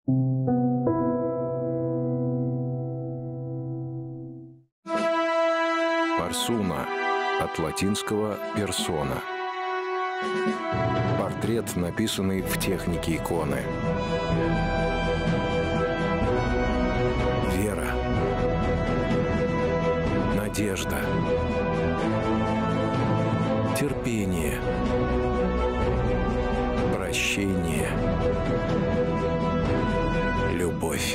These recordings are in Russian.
Парсуна, от латинского «персона». Портрет, написанный в технике иконы. Вера. Надежда. Терпение. Прощение. Любовь.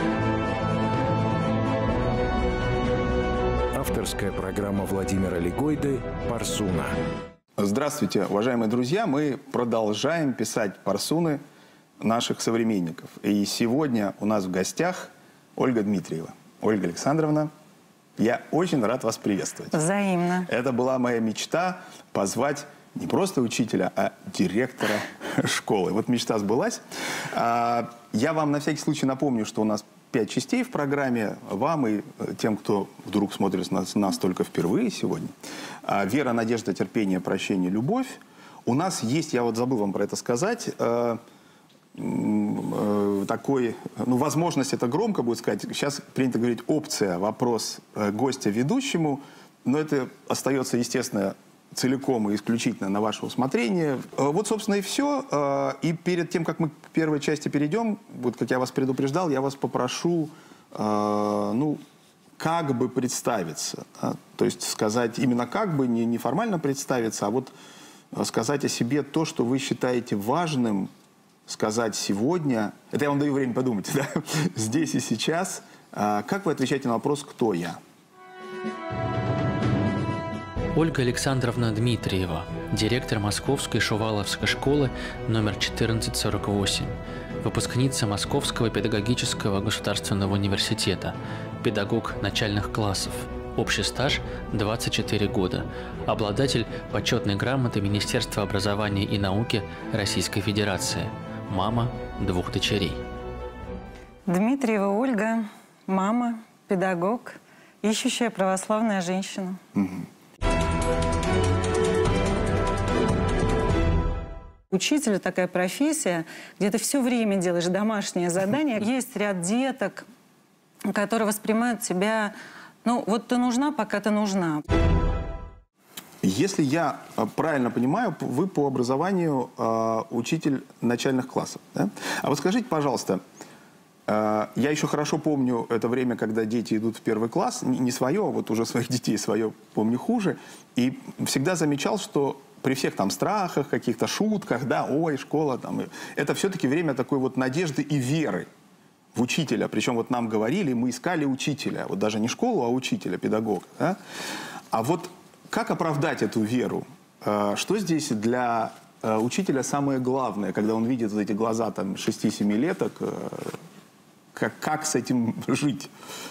Авторская программа Владимира Легойды «Парсуна». Здравствуйте, уважаемые друзья! Мы продолжаем писать парсуны наших современников. И сегодня у нас в гостях Ольга Дмитриева. Ольга Александровна, я очень рад вас приветствовать. Взаимно. Это была моя мечта позвать не просто учителя, а директора школы. Вот мечта сбылась. Я вам на всякий случай напомню, что у нас 5 частей в программе. Вам и тем, кто вдруг смотрит нас только впервые сегодня. Вера, надежда, терпение, прощение, любовь. У нас есть, я вот забыл вам про это сказать, такой, возможность, это громко будет сказать, сейчас принято говорить опция, вопрос гостя ведущему, но это остается, естественно, целиком и исключительно на ваше усмотрение. Вот, собственно, и все. И перед тем, как мы к первой части перейдем, вот как я вас предупреждал, я вас попрошу, как бы представиться. То есть сказать именно как бы, не формально представиться, а вот сказать о себе то, что вы считаете важным сказать сегодня. Это я вам даю время подумать, да? Здесь и сейчас. Как вы отвечаете на вопрос «Кто я?» Ольга Александровна Дмитриева, директор Московской Шуваловской школы номер 1448, выпускница Московского педагогического государственного университета, педагог начальных классов, общий стаж 24 года, обладатель почетной грамоты Министерства образования и науки Российской Федерации, мама 2 дочерей. Дмитриева Ольга, мама, педагог, ищущая православная женщина. Учитель – такая профессия, где ты все время делаешь домашнее задание. Есть ряд деток, которые воспринимают тебя, вот ты нужна, пока ты нужна. Если я правильно понимаю, вы по образованию учитель начальных классов, да? А вот скажите, пожалуйста, я еще хорошо помню это время, когда дети идут в первый класс, не свое, а вот уже своих детей свое помню хуже, и всегда замечал, что при всех там страхах, каких-то шутках, да, ой, школа, там, это все-таки время такой вот надежды и веры в учителя. Причем вот нам говорили, мы искали учителя, вот даже не школу, а учителя, педагога. Да? А вот как оправдать эту веру? Что здесь для учителя самое главное, когда он видит вот эти глаза там 6-7 леток, как с этим жить?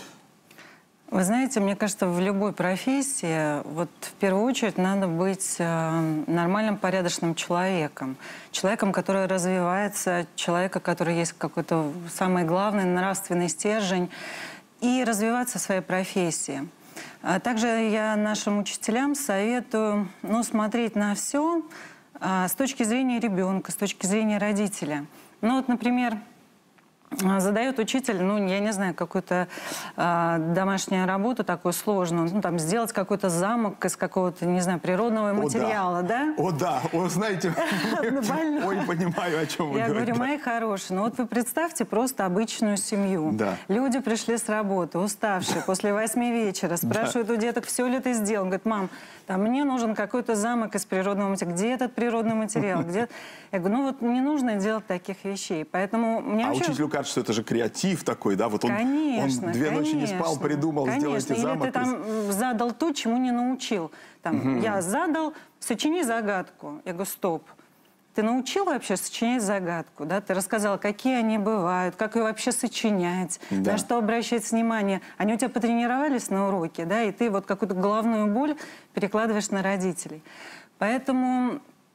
Вы знаете, мне кажется, в любой профессии, вот в первую очередь надо быть нормальным, порядочным человеком. Человеком, который развивается, человеком, который есть какой-то самый главный нравственный стержень, и развиваться в своей профессии. Также я нашим учителям советую смотреть на все с точки зрения ребенка, с точки зрения родителя. Вот, например, задает учитель, я не знаю, какую-то домашнюю работу такую сложную, там сделать какой-то замок из какого-то, не знаю, природного материала, да? О, да, знаете, ой, понимаю, о чем вы говорите. Я говорю, мои хорошие, вот вы представьте просто обычную семью. Да. Люди пришли с работы, уставшие, после 8 вечера, спрашивают у деток, все ли ты сделал? Говорит, мам, мне нужен какой-то замок из природного материала. Где этот природный материал? Где... Я говорю, не нужно делать таких вещей. Поэтому мне вообще... учителю кажется, что это же креатив такой, да? Вот он 2 ночи не спал, придумал, сделайте замок. Или ты там задал то, чему не научил. Я задал, сочини загадку. Я говорю, стоп. Ты научил вообще сочинять загадку, да? Ты рассказал, какие они бывают, как ее вообще сочинять, на что обращать внимание. Они у тебя потренировались на уроке, да? И ты вот какую-то головную боль перекладываешь на родителей. Поэтому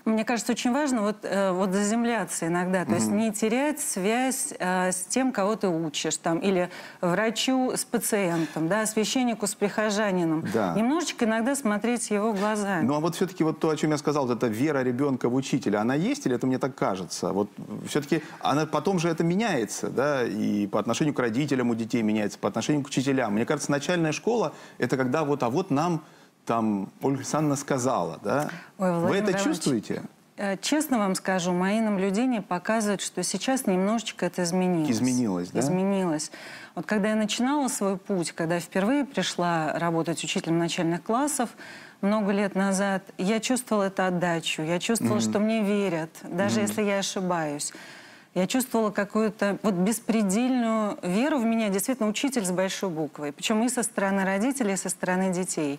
Мне кажется, очень важно вот заземляться иногда, то есть не терять связь с тем, кого ты учишь, там, или врачу с пациентом, да, священнику с прихожанином. Да. Немножечко иногда смотреть его глазами. Ну а вот все-таки вот то, о чем я сказал, вот эта вера ребенка в учителя, она есть или это мне так кажется? Вот все-таки она потом же это меняется, да, и по отношению к родителям у детей меняется, по отношению к учителям. Мне кажется, начальная школа — это когда вот, а вот нам там Ольга Александровна сказала, да? Ой, вы это Иванович, чувствуете? Честно вам скажу, мои наблюдения показывают, что сейчас немножечко это изменилось. Изменилось, да? Изменилось. Вот когда я начинала свой путь, когда я впервые пришла работать учителем начальных классов, много лет назад, я чувствовала эту отдачу, я чувствовала, что мне верят, даже если я ошибаюсь. Я чувствовала какую-то вот беспредельную веру в меня, действительно, учитель с большой буквы. Причем и со стороны родителей, и со стороны детей.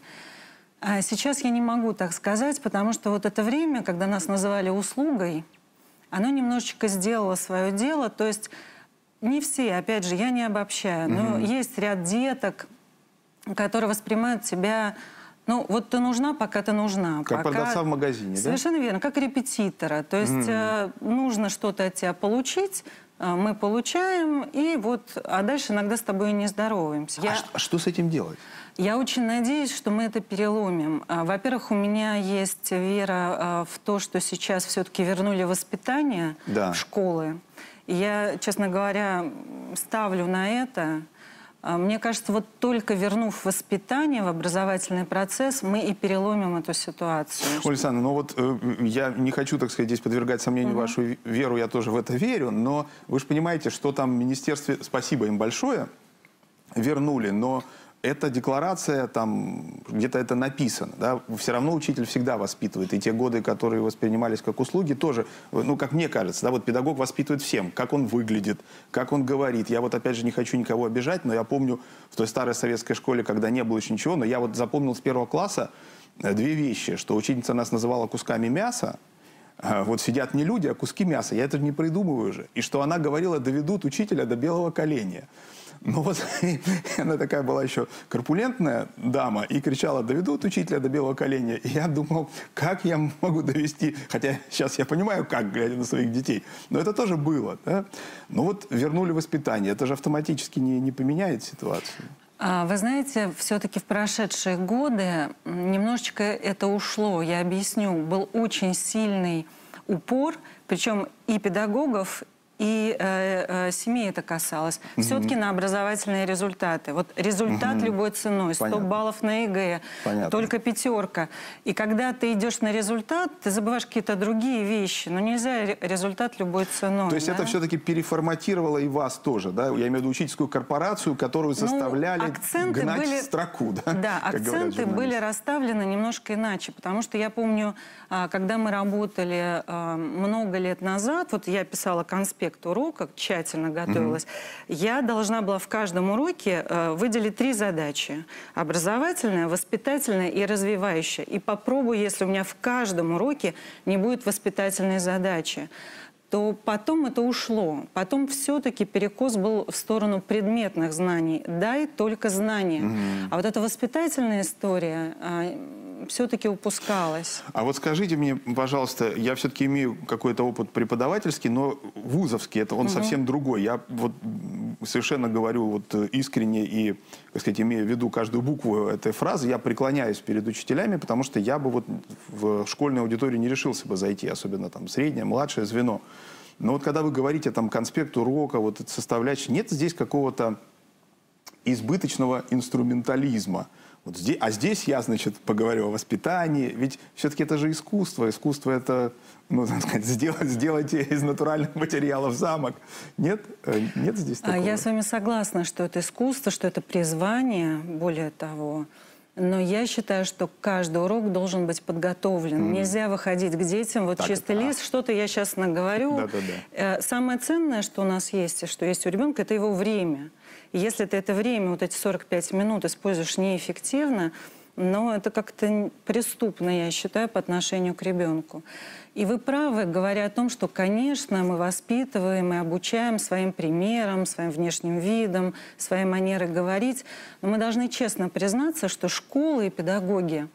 А сейчас я не могу так сказать, потому что вот это время, когда нас называли услугой, оно немножечко сделало свое дело. То есть не все, опять же, я не обобщаю, но есть ряд деток, которые воспринимают тебя... Ну, вот ты нужна, пока ты нужна. Как продавца в магазине, Совершенно верно, как репетитора. То есть нужно что-то от тебя получить, мы получаем, и вот, а дальше иногда с тобой и не здороваемся. А что с этим делать? Я очень надеюсь, что мы это переломим. Во-первых, у меня есть вера в то, что сейчас все-таки вернули воспитание в школы. И я, честно говоря, ставлю на это. Мне кажется, вот только вернув воспитание в образовательный процесс, мы и переломим эту ситуацию. Ольга Александровна, ну вот я не хочу, так сказать, здесь подвергать сомнению вашу веру, я тоже в это верю, но вы же понимаете, что там в министерстве, спасибо им большое, вернули, но эта декларация, там где-то это написано, да, все равно учитель всегда воспитывает, и те годы, которые воспринимались как услуги, тоже, ну, как мне кажется, да, вот педагог воспитывает всем, как он выглядит, как он говорит. Я вот опять же не хочу никого обижать, но я помню в той старой советской школе, когда не было еще ничего, но я вот запомнил с 1 класса две вещи, что учительница нас называла кусками мяса, вот сидят не люди, а куски мяса, я это не придумываю уже, и что она говорила, доведут учителя до белого коленя. Ну вот, она такая была еще корпулентная дама и кричала, доведут учителя до белого коленя. И я думал, как я могу довести, хотя сейчас я понимаю, как, глядя на своих детей, но это тоже было. Да? Ну вот вернули воспитание, это же автоматически не поменяет ситуацию. Вы знаете, все-таки в прошедшие годы немножечко это ушло, я объясню. Был очень сильный упор, причем и педагогов, и семей это касалось. Все-таки на образовательные результаты. Вот результат любой ценой. 100 баллов на ЕГЭ. Только 5. И когда ты идешь на результат, ты забываешь какие-то другие вещи. Но нельзя результат любой ценой. То есть это все-таки переформатировало и вас тоже, да? Я имею в виду учительскую корпорацию, которую заставляли гнать в строку, да? Да, акценты были расставлены немножко иначе. Потому что я помню, когда мы работали много лет назад, вот я писала конспект урока, тщательно готовилась, я должна была в каждом уроке выделить 3 задачи. Образовательная, воспитательная и развивающая. И попробую, если у меня в каждом уроке не будет воспитательной задачи, то потом это ушло. Потом все-таки перекос был в сторону предметных знаний. Дай только знания. А вот эта воспитательная история все-таки упускалась. А вот скажите мне, пожалуйста, я все-таки имею какой-то опыт преподавательский, но вузовский, это он совсем другой. Я вот совершенно говорю вот искренне и, так сказать, имея в виду каждую букву этой фразы, я преклоняюсь перед учителями, потому что я бы вот в школьную аудиторию не решился бы зайти, особенно там среднее, младшее звено. Но вот когда вы говорите там конспект урока, вот это составляющее, нет здесь какого-то избыточного инструментализма. Вот здесь, а здесь я, значит, поговорю о воспитании. Ведь все-таки это же искусство. Искусство — это, ну, так сказать, сделать из натуральных материалов замок. Нет? Нет здесь такого? Я с вами согласна, что это искусство, что это призвание, более того. Но я считаю, что каждый урок должен быть подготовлен. Нельзя выходить к детям, вот так чистый лист, что-то я сейчас наговорю. Самое ценное, что у нас есть, и что есть у ребенка, это его время. И если ты это время, вот эти 45 минут используешь неэффективно, но это как-то преступно, я считаю, по отношению к ребенку. И вы правы, говоря о том, что, конечно, мы воспитываем и обучаем своим примером, своим внешним видом, своей манерой говорить, но мы должны честно признаться, что школы и педагоги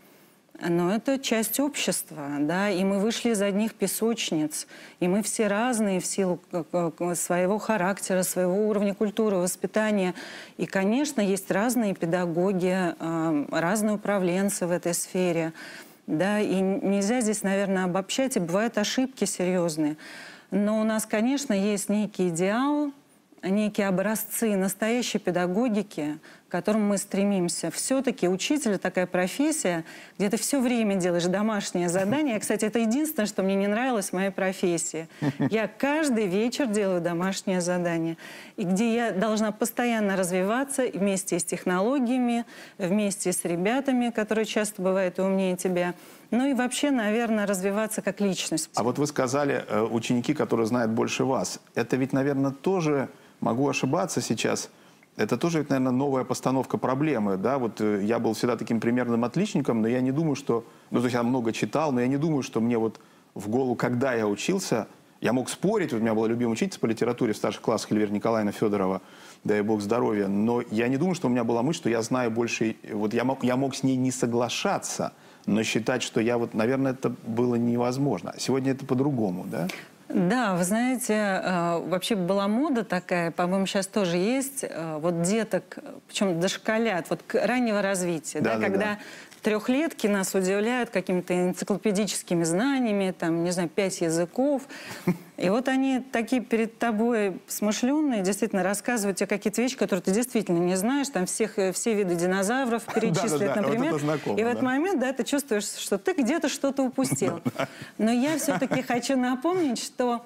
Но это часть общества, да, и мы вышли из одних песочниц, и мы все разные в силу своего характера, своего уровня культуры, воспитания. И, конечно, есть разные педагоги, разные управленцы в этой сфере, да, и нельзя здесь, наверное, обобщать, и бывают ошибки серьезные. Но у нас, конечно, есть некий идеал, некие образцы настоящей педагогики, к которым мы стремимся. Все-таки учитель — такая профессия, где ты все время делаешь домашнее задание. Кстати, это единственное, что мне не нравилось в моей профессии. Я каждый вечер делаю домашнее задание, и где я должна постоянно развиваться вместе с технологиями, вместе с ребятами, которые часто бывают и умнее тебя. Ну и вообще, наверное, развиваться как личность. А вот вы сказали, ученики, которые знают больше вас. Это ведь, наверное, тоже... Могу ошибаться сейчас. Это тоже, наверное, новая постановка проблемы. Да? Вот я был всегда таким примерным отличником, но я не думаю, что... Ну, то есть я много читал, но я не думаю, что мне вот в голову, когда я учился, я мог спорить. Вот у меня была любимая учительница по литературе в старших классах Эльвира Николаевна Федорова, дай бог здоровья. Но я не думаю, что у меня была мысль, что я знаю больше... Вот я мог с ней не соглашаться, но считать, что я вот... Наверное, это было невозможно. Сегодня это по-другому, да? Да, вы знаете, вообще была мода такая, по-моему, сейчас тоже есть, вот деток, причем дошколят, вот раннего развития, да, когда трехлетки нас удивляют какими-то энциклопедическими знаниями, там, не знаю, 5 языков. И вот они такие перед тобой смышленные, действительно рассказывают тебе какие-то вещи, которые ты действительно не знаешь, там все виды динозавров перечислят, например. И в этот момент, да, ты чувствуешь, что ты где-то что-то упустил. Но я все-таки хочу напомнить, что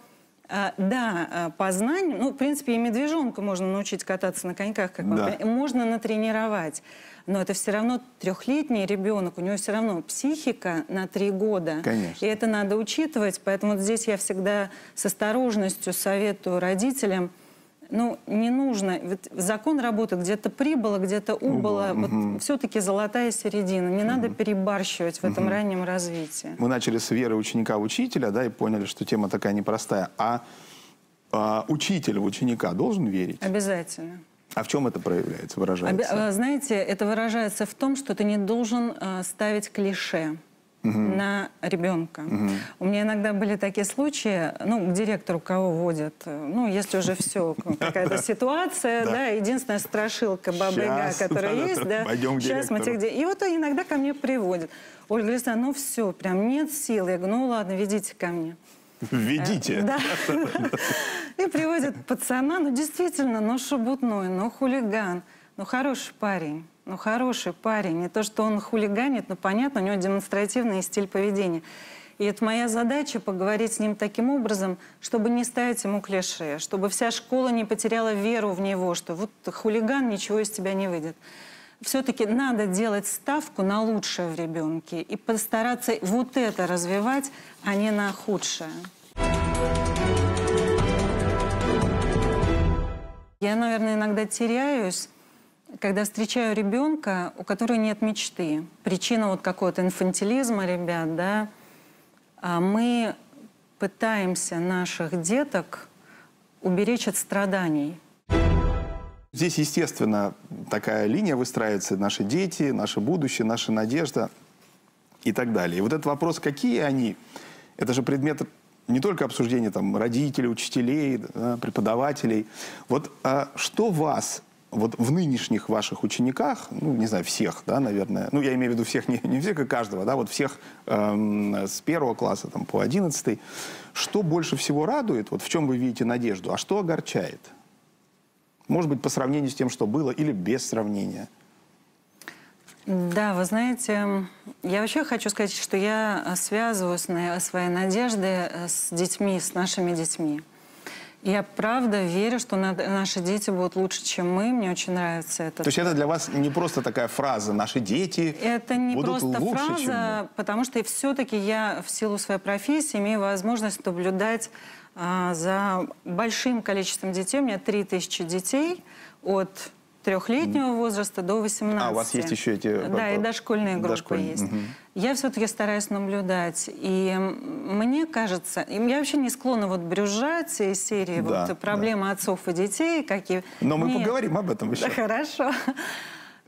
да, по знаниям, ну, в принципе, и медвежонку можно научить кататься на коньках, как можно натренировать. Но это все равно трехлетний ребенок, у него все равно психика на 3 года. Конечно. И это надо учитывать. Поэтому вот здесь я всегда с осторожностью советую родителям, ну, не нужно. Ведь закон работает, где-то прибыло, где-то убыло. Вот все-таки золотая середина. Не надо перебарщивать в этом раннем развитии. Мы начали с веры ученика-учителя, да, и поняли, что тема такая непростая. А учитель в ученика должен верить? Обязательно. А в чем это проявляется, выражается? Знаете, это выражается в том, что ты не должен ставить клише на ребенка. У меня иногда были такие случаи, ну, к директору кого водят, ну, если уже все, какая-то ситуация, да, единственная страшилка Баба-Яга, которая есть, да, сейчас мы тебе... И вот иногда ко мне приводят. Ольга Александровна, ну все, прям нет сил. Я говорю, ну ладно, ведите ко мне. Введите. Да. И приводят пацана, ну действительно, ну шебутной, ну хулиган, ну хороший парень. Ну, хороший парень. Не то, что он хулиганит, но понятно, у него демонстративный стиль поведения. И это моя задача — поговорить с ним таким образом, чтобы не ставить ему клише, чтобы вся школа не потеряла веру в него, что вот хулиган, ничего из тебя не выйдет. Все-таки надо делать ставку на лучшее в ребенке и постараться вот это развивать, а не на худшее. Я, наверное, иногда теряюсь, когда встречаю ребенка, у которого нет мечты. Причина вот какого-то инфантилизма, ребят, да. Мы пытаемся наших деток уберечь от страданий. Здесь, естественно, такая линия выстраивается: наши дети, наше будущее, наша надежда и так далее. И вот этот вопрос, какие они, это же предмет не только обсуждения там, родителей, учителей, да, преподавателей. Вот что вас вот в нынешних ваших учениках, ну, не знаю, всех, да, наверное, ну, я имею в виду всех, не всех, а каждого, да, вот всех с 1 класса там, по 11, что больше всего радует, вот в чем вы видите надежду, а что огорчает? Может быть, по сравнению с тем, что было, или без сравнения? Да, вы знаете, я вообще хочу сказать, что я связываю свои надежды с детьми, с нашими детьми. Я правда верю, что наши дети будут лучше, чем мы. Мне очень нравится это. То есть это для вас не просто такая фраза «наши дети это не будут просто лучше, фраза, чем мы». Потому что все-таки я в силу своей профессии имею возможность наблюдать за большим количеством детей. У меня 3000 детей от 3-летнего возраста до 18. А у вас есть еще эти... Да, и дошкольные группы есть. Я все-таки стараюсь наблюдать. И мне кажется, я вообще не склонна вот брюзжать из серии вот, проблемы отцов и детей. Но мы поговорим об этом еще. Да, хорошо.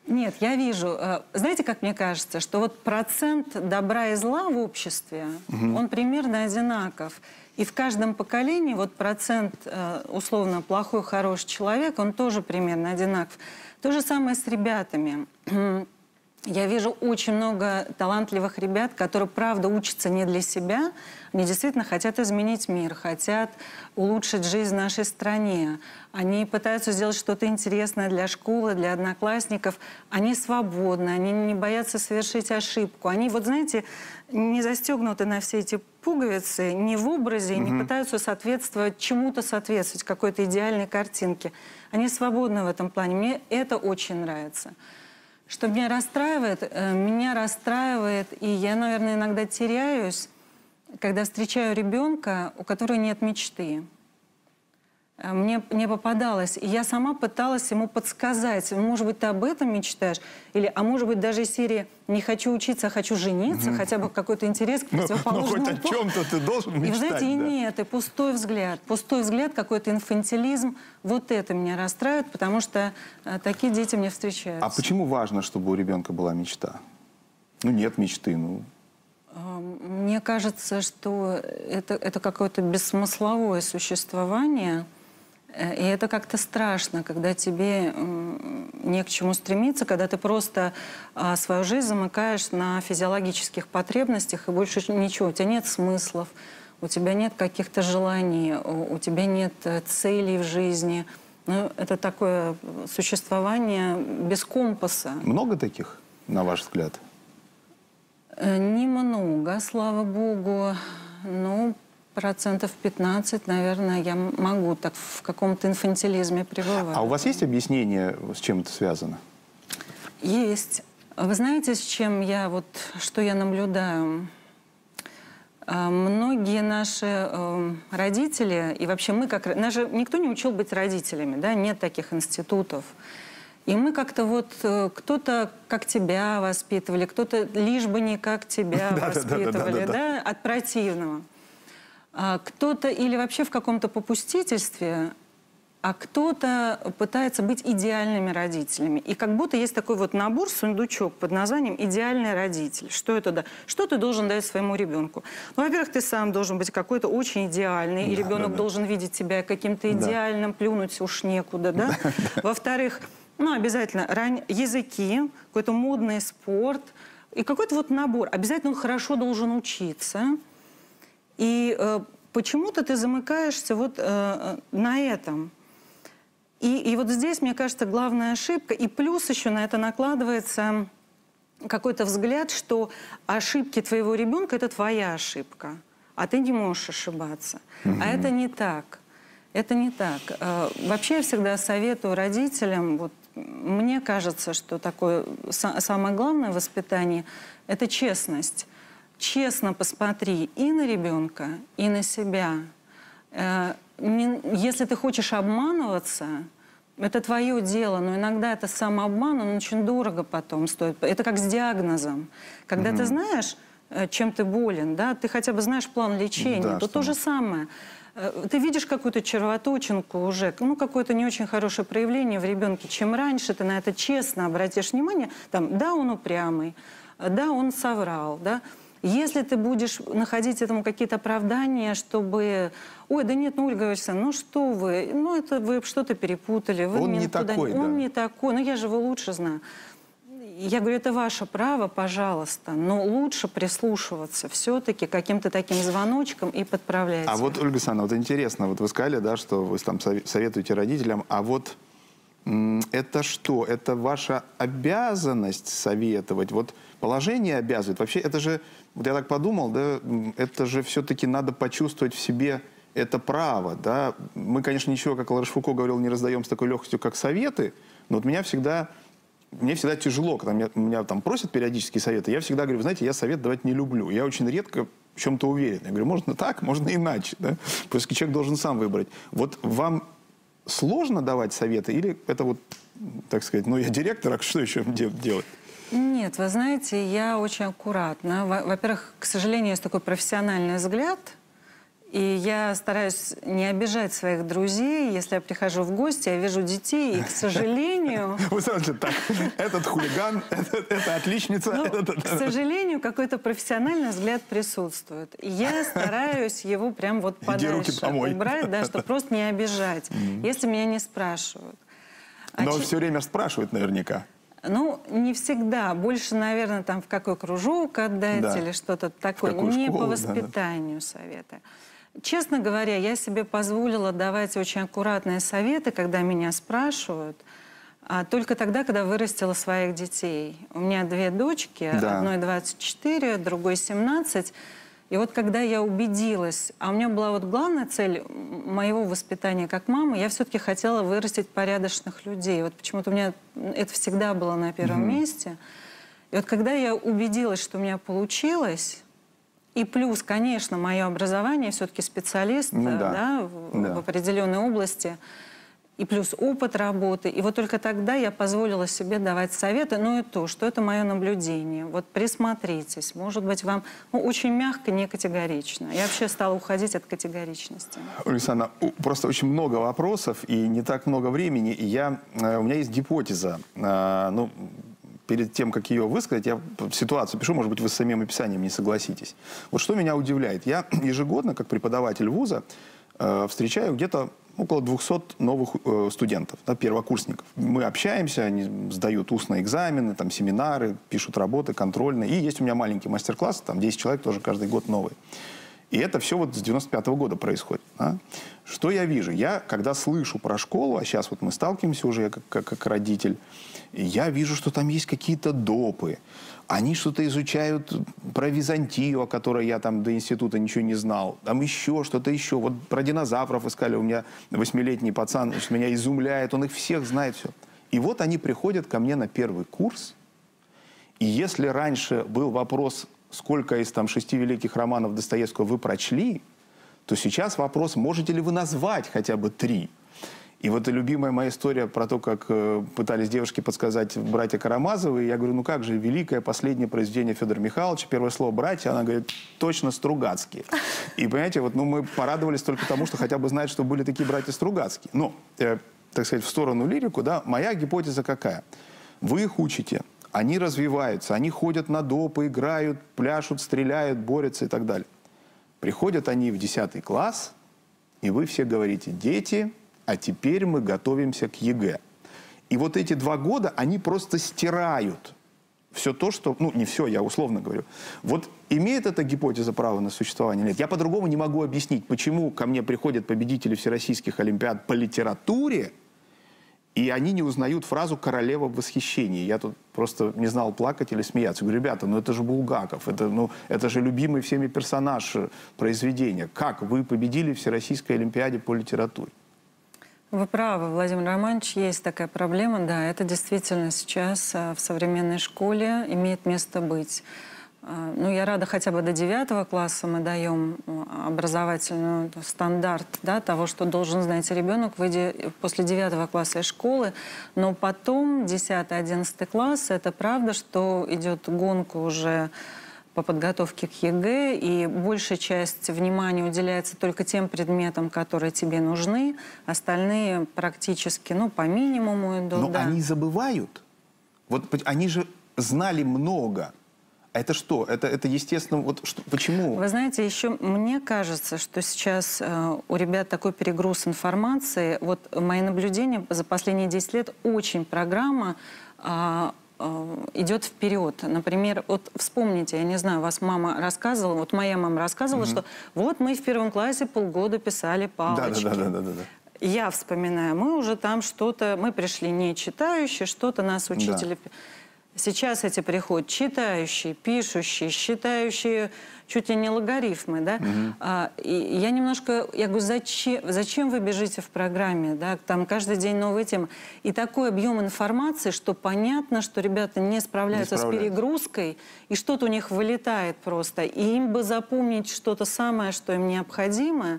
Нет, я вижу. Знаете, как мне кажется, что вот процент добра и зла в обществе, он примерно одинаков. И в каждом поколении вот процент, условно, плохой, хороший человек, он тоже примерно одинаков. То же самое с ребятами. Я вижу очень много талантливых ребят, которые, правда, учатся не для себя. Они действительно хотят изменить мир, хотят улучшить жизнь в нашей стране. Они пытаются сделать что-то интересное для школы, для одноклассников. Они свободны, они не боятся совершить ошибку. Они, вот знаете, не застегнуты на все эти пуговицы, не в образе, не пытаются соответствовать чему-то, соответствовать какой-то идеальной картинке. Они свободны в этом плане. Мне это очень нравится. Что меня расстраивает, и я, наверное, иногда теряюсь, когда встречаю ребенка, у которого нет мечты. Мне попадалось, и я сама пыталась ему подсказать, может быть, ты об этом мечтаешь, или, а может быть, даже из серии «не хочу учиться, а хочу жениться», хотя бы какой-то интерес к противоположному хоть о чем-то ты должен мечтать. И, вы знаете, и нет, и пустой взгляд, какой-то инфантилизм, вот это меня расстраивает, потому что такие дети мне встречаются. А почему важно, чтобы у ребенка была мечта? Ну, нет мечты, ну... Мне кажется, что это какое-то бессмысловое существование, и это как-то страшно, когда тебе не к чему стремиться, когда ты просто свою жизнь замыкаешь на физиологических потребностях, и больше ничего. У тебя нет смыслов, у тебя нет каких-то желаний, у тебя нет целей в жизни. Ну, это такое существование без компаса. Много таких, на ваш взгляд? Немного, слава богу. Ну, 15%, наверное, я могу так в каком-то инфантилизме пребывать. А у вас есть объяснение, с чем это связано? Есть. Вы знаете, с чем что я наблюдаю? Многие наши родители, и вообще мы нас же никто не учил быть родителями, да, нет таких институтов. И мы как-то кто-то как тебя воспитывали, кто-то лишь бы не как тебя воспитывали, да, от противного. Кто-то или вообще в каком-то попустительстве, а кто-то пытается быть идеальными родителями. И как будто есть такой набор, сундучок под названием «идеальный родитель». Что это, да? Что ты должен дать своему ребенку? Ну, во-первых, ты сам должен быть какой-то очень идеальный, и ребенок должен видеть тебя каким-то идеальным, плюнуть уж некуда, да? Во-вторых, ну, обязательно языки, какой-то модный спорт и какой-то набор. Обязательно он хорошо должен учиться. И почему-то ты замыкаешься на этом. И здесь, мне кажется, главная ошибка. И плюс еще на это накладывается какой-то взгляд, что ошибки твоего ребенка – это твоя ошибка, а ты не можешь ошибаться. А это не так. Это не так. Вообще я всегда советую родителям, мне кажется, что такое самое главное воспитание – это честность. Честно посмотри и на ребенка, и на себя. Если ты хочешь обманываться, это твое дело, но иногда это самообман, он очень дорого потом стоит. Это как с диагнозом. Когда ты знаешь, чем ты болен, да, ты хотя бы знаешь план лечения, да, то же самое. Ты видишь какую-то червоточинку уже, какое-то не очень хорошее проявление в ребенке. Чем раньше ты на это честно обратишь внимание, да, он упрямый, да, он соврал, да. Если ты будешь находить этому какие-то оправдания, чтобы... Ой, да нет, Ольга Васильевна, что вы? Это вы что-то перепутали. Он не такой, да. Он не такой, я же его лучше знаю. Я говорю, это ваше право, пожалуйста, но лучше прислушиваться все-таки к каким-то таким звоночкам и подправлять. А Ольга Александровна, интересно, вы сказали, да, что вы там советуете родителям, а это что? Это ваша обязанность советовать? Положение обязывает. Вообще, это же, я так подумал, да, это же все-таки надо почувствовать в себе это право, да. Мы, конечно, ничего, как Лариш Фуко говорил, не раздаем с такой легкостью, как советы, но мне всегда тяжело, когда меня просят периодические советы, я всегда говорю, знаете, я совет давать не люблю. Я очень редко в чем-то уверен. Я говорю, можно так, можно иначе, да. Просто человек должен сам выбрать. Вам сложно давать советы или это так сказать, я директор, а что еще делать? Нет, вы знаете, я очень аккуратна. Во-первых, к сожалению, есть такой профессиональный взгляд, И я стараюсь не обижать своих друзей. Если я прихожу в гости, я вижу детей, и, к сожалению... Вы сразу так, этот хулиган, это отличница. К сожалению, какой-то профессиональный взгляд присутствует. И я стараюсь его прям вот подальше убрать, да, чтобы просто не обижать, если меня не спрашивают. Но все время спрашивают наверняка. Ну, не всегда. Больше, наверное, там в какой кружок отдать или что-то такое. Не по воспитанию советы. Честно говоря, я себе позволила давать очень аккуратные советы, когда меня спрашивают, только тогда, когда вырастила своих детей. У меня 2 дочки, одной 24, другой 17. И вот когда я убедилась, а у меня была вот главная цель моего воспитания как мамы, я все-таки хотела вырастить порядочных людей. Вот почему-то у меня это всегда было на первом месте. И вот когда я убедилась, что у меня получилось, и плюс, конечно, мое образование, все-таки специалист в определенной области, и плюс опыт работы. И вот только тогда я позволила себе давать советы, и то, что это мое наблюдение. Вот присмотритесь, может быть, вам очень мягко, не категорично. Я вообще стала уходить от категоричности. Александра, просто очень много вопросов и не так много времени. И у меня есть гипотеза. Перед тем, как ее высказать, я ситуацию пишу, может быть, вы с самим описанием не согласитесь. Вот что меня удивляет. Я ежегодно, как преподаватель вуза, встречаю где-то около 200 новых студентов, первокурсников. Мы общаемся, они сдают устные экзамены, там, семинары, пишут работы контрольные. И есть у меня маленький мастер-класс, там 10 человек тоже каждый год новый. И это все вот с 95-го года происходит. Что я вижу? Я, когда слышу про школу, а сейчас вот мы сталкиваемся уже как родитель, я вижу, что там есть какие-то допы. Они что-то изучают про Византию, о которой я там до института ничего не знал. Там еще что-то еще. Вот про динозавров искали. У меня 8-летний пацан, значит, меня изумляет. Он их всех знает, все. И вот они приходят ко мне на первый курс. И если раньше был вопрос, сколько из там 6 великих романов Достоевского вы прочли, то сейчас вопрос, можете ли вы назвать хотя бы 3. И вот и любимая моя история про то, как пытались девушки подсказать братья Карамазовы. И я говорю, ну как же, великое последнее произведение Федора Михайловича, первое слово «братья», она говорит, точно Стругацкие. И понимаете, вот, мы порадовались только тому, что хотя бы знать, что были такие братья Стругацкие. Но, так сказать, в сторону лирику, моя гипотеза какая? Вы их учите, они развиваются, они ходят на допы, играют, пляшут, стреляют, борются и так далее. Приходят они в 10 класс, и вы все говорите, дети... А теперь мы готовимся к ЕГЭ. И вот эти 2 года, они просто стирают все то, что... не все, я условно говорю. Вот имеет эта гипотеза право на существование или нет? Я по-другому не могу объяснить, почему ко мне приходят победители всероссийских олимпиад по литературе, и они не узнают фразу «королева в восхищении». Я тут просто не знал, плакать или смеяться. Я говорю, ребята, это же Булгаков, это же любимый всеми персонаж произведения. Как вы победили в Всероссийской олимпиаде по литературе? Вы правы, Владимир Романович, есть такая проблема, да, это действительно сейчас в современной школе имеет место быть. Я рада, хотя бы до 9 класса мы даем образовательный стандарт того, что должен знать ребенок, выйдя после 9 класса из школы, но потом 10-11 класс, это правда, что идет гонка уже по подготовке к ЕГЭ, и большая часть внимания уделяется только тем предметам, которые тебе нужны, остальные практически, по минимуму идут. Но они забывают. Вот они же знали много. А это что? Это естественно, почему? Вы знаете, еще мне кажется, что сейчас у ребят такой перегруз информации. Вот мои наблюдения за последние 10 лет, очень программа идет вперед. Например, вспомните, я не знаю, вас мама рассказывала, моя мама рассказывала, что мы в 1 классе полгода писали палочки. Да. Я вспоминаю, мы уже там что-то, мы пришли не читающие, что-то нас учитель... Да. Сейчас эти приходят читающие, пишущие, считающие чуть ли не логарифмы, и я говорю, зачем вы бежите в программе, там каждый день новые темы. И такой объем информации, что понятно, что ребята не справляются с перегрузкой, и что-то у них вылетает просто. И им бы запомнить что-то самое, что им необходимо.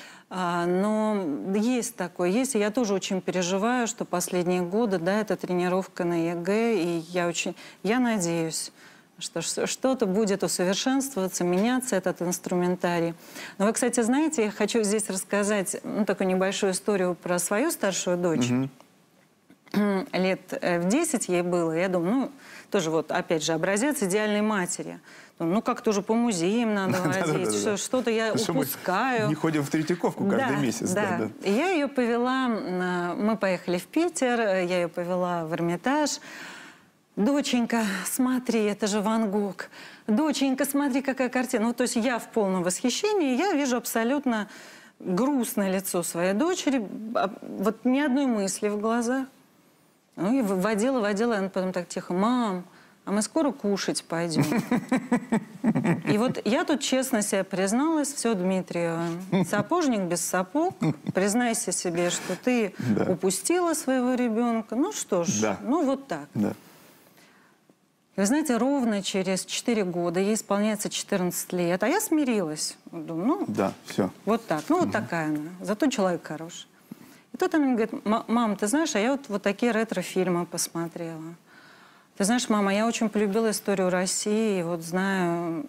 Но есть такое, и я тоже очень переживаю, что последние годы, это тренировка на ЕГЭ, и я надеюсь, что что-то будет усовершенствоваться, меняться, этот инструментарий. Но вы, кстати, знаете, я хочу здесь рассказать такую небольшую историю про свою старшую дочь. Лет в 10 ей было, я думаю, тоже вот, опять же, образец идеальной матери. Ну, как-то уже по музеям надо водить, что-то я упускаю. Мы не ходим в Третьяковку каждый месяц. Да. И я ее повела, мы поехали в Питер, я ее повела в Эрмитаж. Доченька, смотри, это же Ван Гог. Доченька, смотри, какая картина. Ну, то есть я в полном восхищении, я вижу абсолютно грустное лицо своей дочери, вот ни одной мысли в глазах. Ну, и водила, она потом так тихо: мам, а мы скоро кушать пойдем. И вот я тут честно себе призналась: все, Дмитриева, сапожник без сапог, признайся себе, что ты упустила своего ребенка. Ну что ж, ну вот так. Да. Вы знаете, ровно через 4 года, ей исполняется 14 лет, а я смирилась. Думаю, ну, да, все. Вот так, ну вот такая она, зато человек хороший. И тут она мне говорит: мам, ты знаешь, а я вот такие ретро-фильмы посмотрела. Ты знаешь, мама, я очень полюбила историю России, вот знаю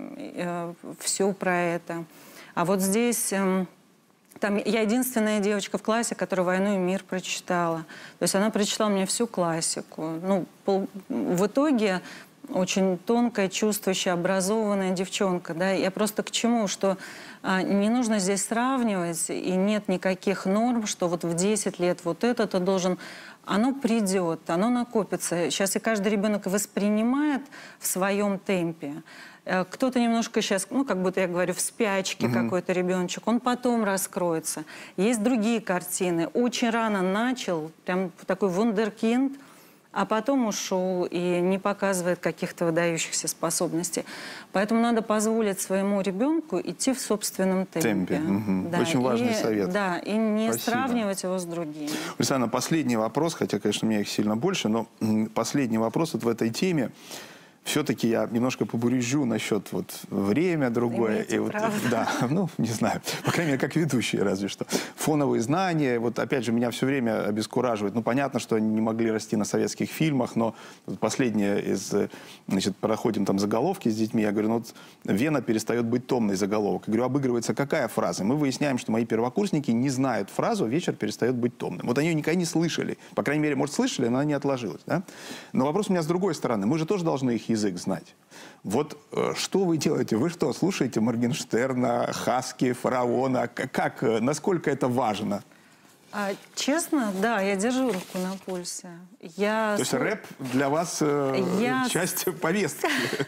все про это. А вот здесь, там, я единственная девочка в классе, которая «Войну и мир» прочитала. То есть она прочитала мне всю классику. Ну, в итоге очень тонкая, чувствующая, образованная девчонка. Да? Я просто к чему, что не нужно здесь сравнивать, и нет никаких норм, что вот в 10 лет вот это должен... Оно придет, оно накопится. Сейчас и каждый ребенок воспринимает в своем темпе. Кто-то немножко сейчас, ну, как будто я говорю, в спячке какой-то ребеночек, он потом раскроется. Есть другие картины. Очень рано начал, прям такой вундеркинд, а потом ушел и не показывает каких-то выдающихся способностей. Поэтому надо позволить своему ребенку идти в собственном темпе. Да, очень важный совет. Да, и не сравнивать его с другими. Александра, последний вопрос, хотя, конечно, у меня их сильно больше, но последний вопрос вот в этой теме. Все-таки я немножко побурежу насчет вот время другое. И вот, да, ну, не знаю, по крайней мере, как ведущий разве что. Фоновые знания, вот опять же, меня все время обескураживает. Ну, понятно, что они не могли расти на советских фильмах, но последнее из, значит, проходим там заголовки с детьми, я говорю, ну, вот Вена перестает быть томной, заголовок. Я говорю, обыгрывается какая фраза? Мы выясняем, что мои первокурсники не знают фразу «вечер перестает быть томным». Вот они ее никогда не слышали. По крайней мере, может, слышали, но она не отложилась. Да? Но вопрос у меня с другой стороны. Мы же тоже должны их язык знать. Вот что вы делаете? Вы что, слушаете Моргенштерна, Хаски, Фараона? Как, насколько это важно? Честно, да, я держу руку на пульсе. То есть рэп для вас часть повестки?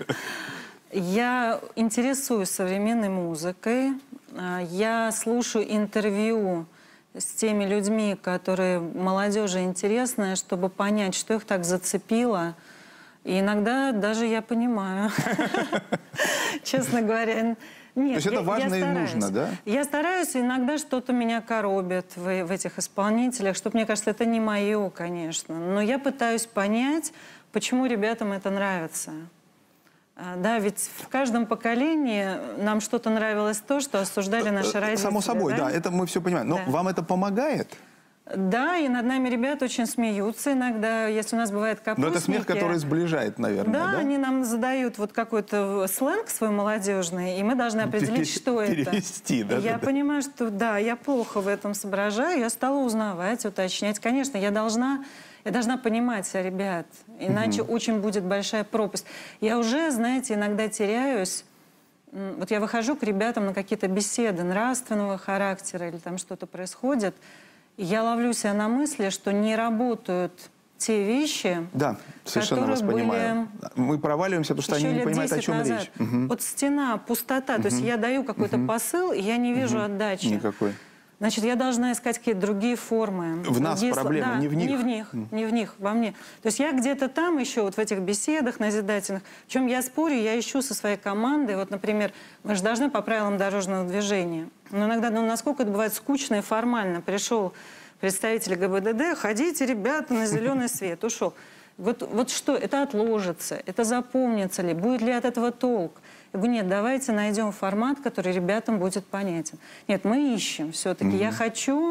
Я интересуюсь современной музыкой. Я слушаю интервью с теми людьми, которые молодежи интересны, чтобы понять, что их так зацепило. И иногда даже я понимаю, честно говоря. Нет, то есть это важно и нужно, да? Я стараюсь, иногда что-то меня коробит в этих исполнителях, что, мне кажется, это не мое, конечно. Но я пытаюсь понять, почему ребятам это нравится. Да, ведь в каждом поколении нам что-то нравилось то, что осуждали наши родители. Само собой, да, это мы все понимаем. Но вам это помогает? Да, и над нами ребята очень смеются иногда, если у нас бывает капустники. Но это смех, который сближает, наверное, да? Да, они нам задают вот какой-то сленг свой молодежный, и мы должны определить, что это. Перевести, да? Я понимаю, что да, я плохо в этом соображаю, я стала узнавать, уточнять. Конечно, я должна понимать ребят, иначе очень будет большая пропасть. Я уже, знаете, иногда теряюсь. Вот я выхожу к ребятам на какие-то беседы нравственного характера или там что-то происходит, я ловлю себя на мысли, что не работают те вещи, да, совершенно вас понимаю. Мы проваливаемся, потому что они не понимают, о чем назад. речь. Вот стена, пустота, то есть я даю какой-то посыл, и я не вижу отдачи. Никакой. Значит, я должна искать какие-то другие формы. В нас проблема, да, не в них. Не в них, во мне. То есть я где-то там еще, вот в этих беседах назидательных, причем я спорю, я ищу со своей командой, вот, например, мы же должны по правилам дорожного движения. Но иногда, насколько это бывает скучно и формально. Пришел представитель ГИБДД, ходите, ребята, на зеленый свет, ушел. Вот что, это отложится, это запомнится ли, будет ли от этого толк? Я говорю, нет, давайте найдем формат, который ребятам будет понятен. Нет, мы ищем все-таки. Я хочу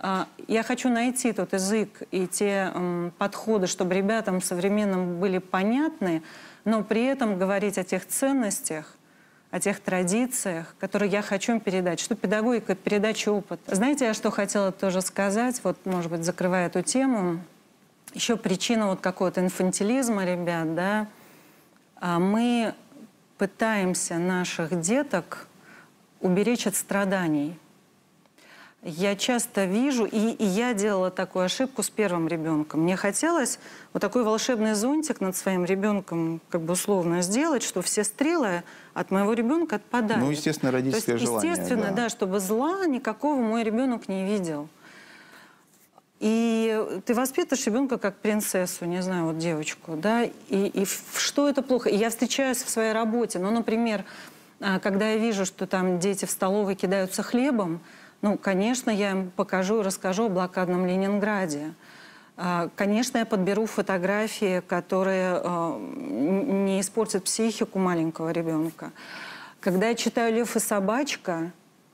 я хочу найти тот язык и те подходы, чтобы ребятам современным были понятны, но при этом говорить о тех ценностях, о тех традициях, которые я хочу им передать. Что педагогика — передача опыта. Знаете, я что хотела тоже сказать, вот, может быть, закрывая эту тему, еще причина вот какого-то инфантилизма ребят, да, мы пытаемся наших деток уберечь от страданий. Я часто вижу, и я делала такую ошибку с первым ребенком. Мне хотелось вот такой волшебный зонтик над своим ребенком как бы условно сделать, что все стрелы от моего ребенка отпадают. Ну, естественно, родительское желание. Естественно, да, чтобы зла никакого мой ребенок не видел. И ты воспитываешь ребенка как принцессу, не знаю, вот девочку, да, и что это плохо? И я встречаюсь в своей работе, ну, например, когда я вижу, что там дети в столовой кидаются хлебом, ну, конечно, я им покажу и расскажу о блокадном Ленинграде. Конечно, я подберу фотографии, которые не испортят психику маленького ребенка. Когда я читаю «Лев и собачка»,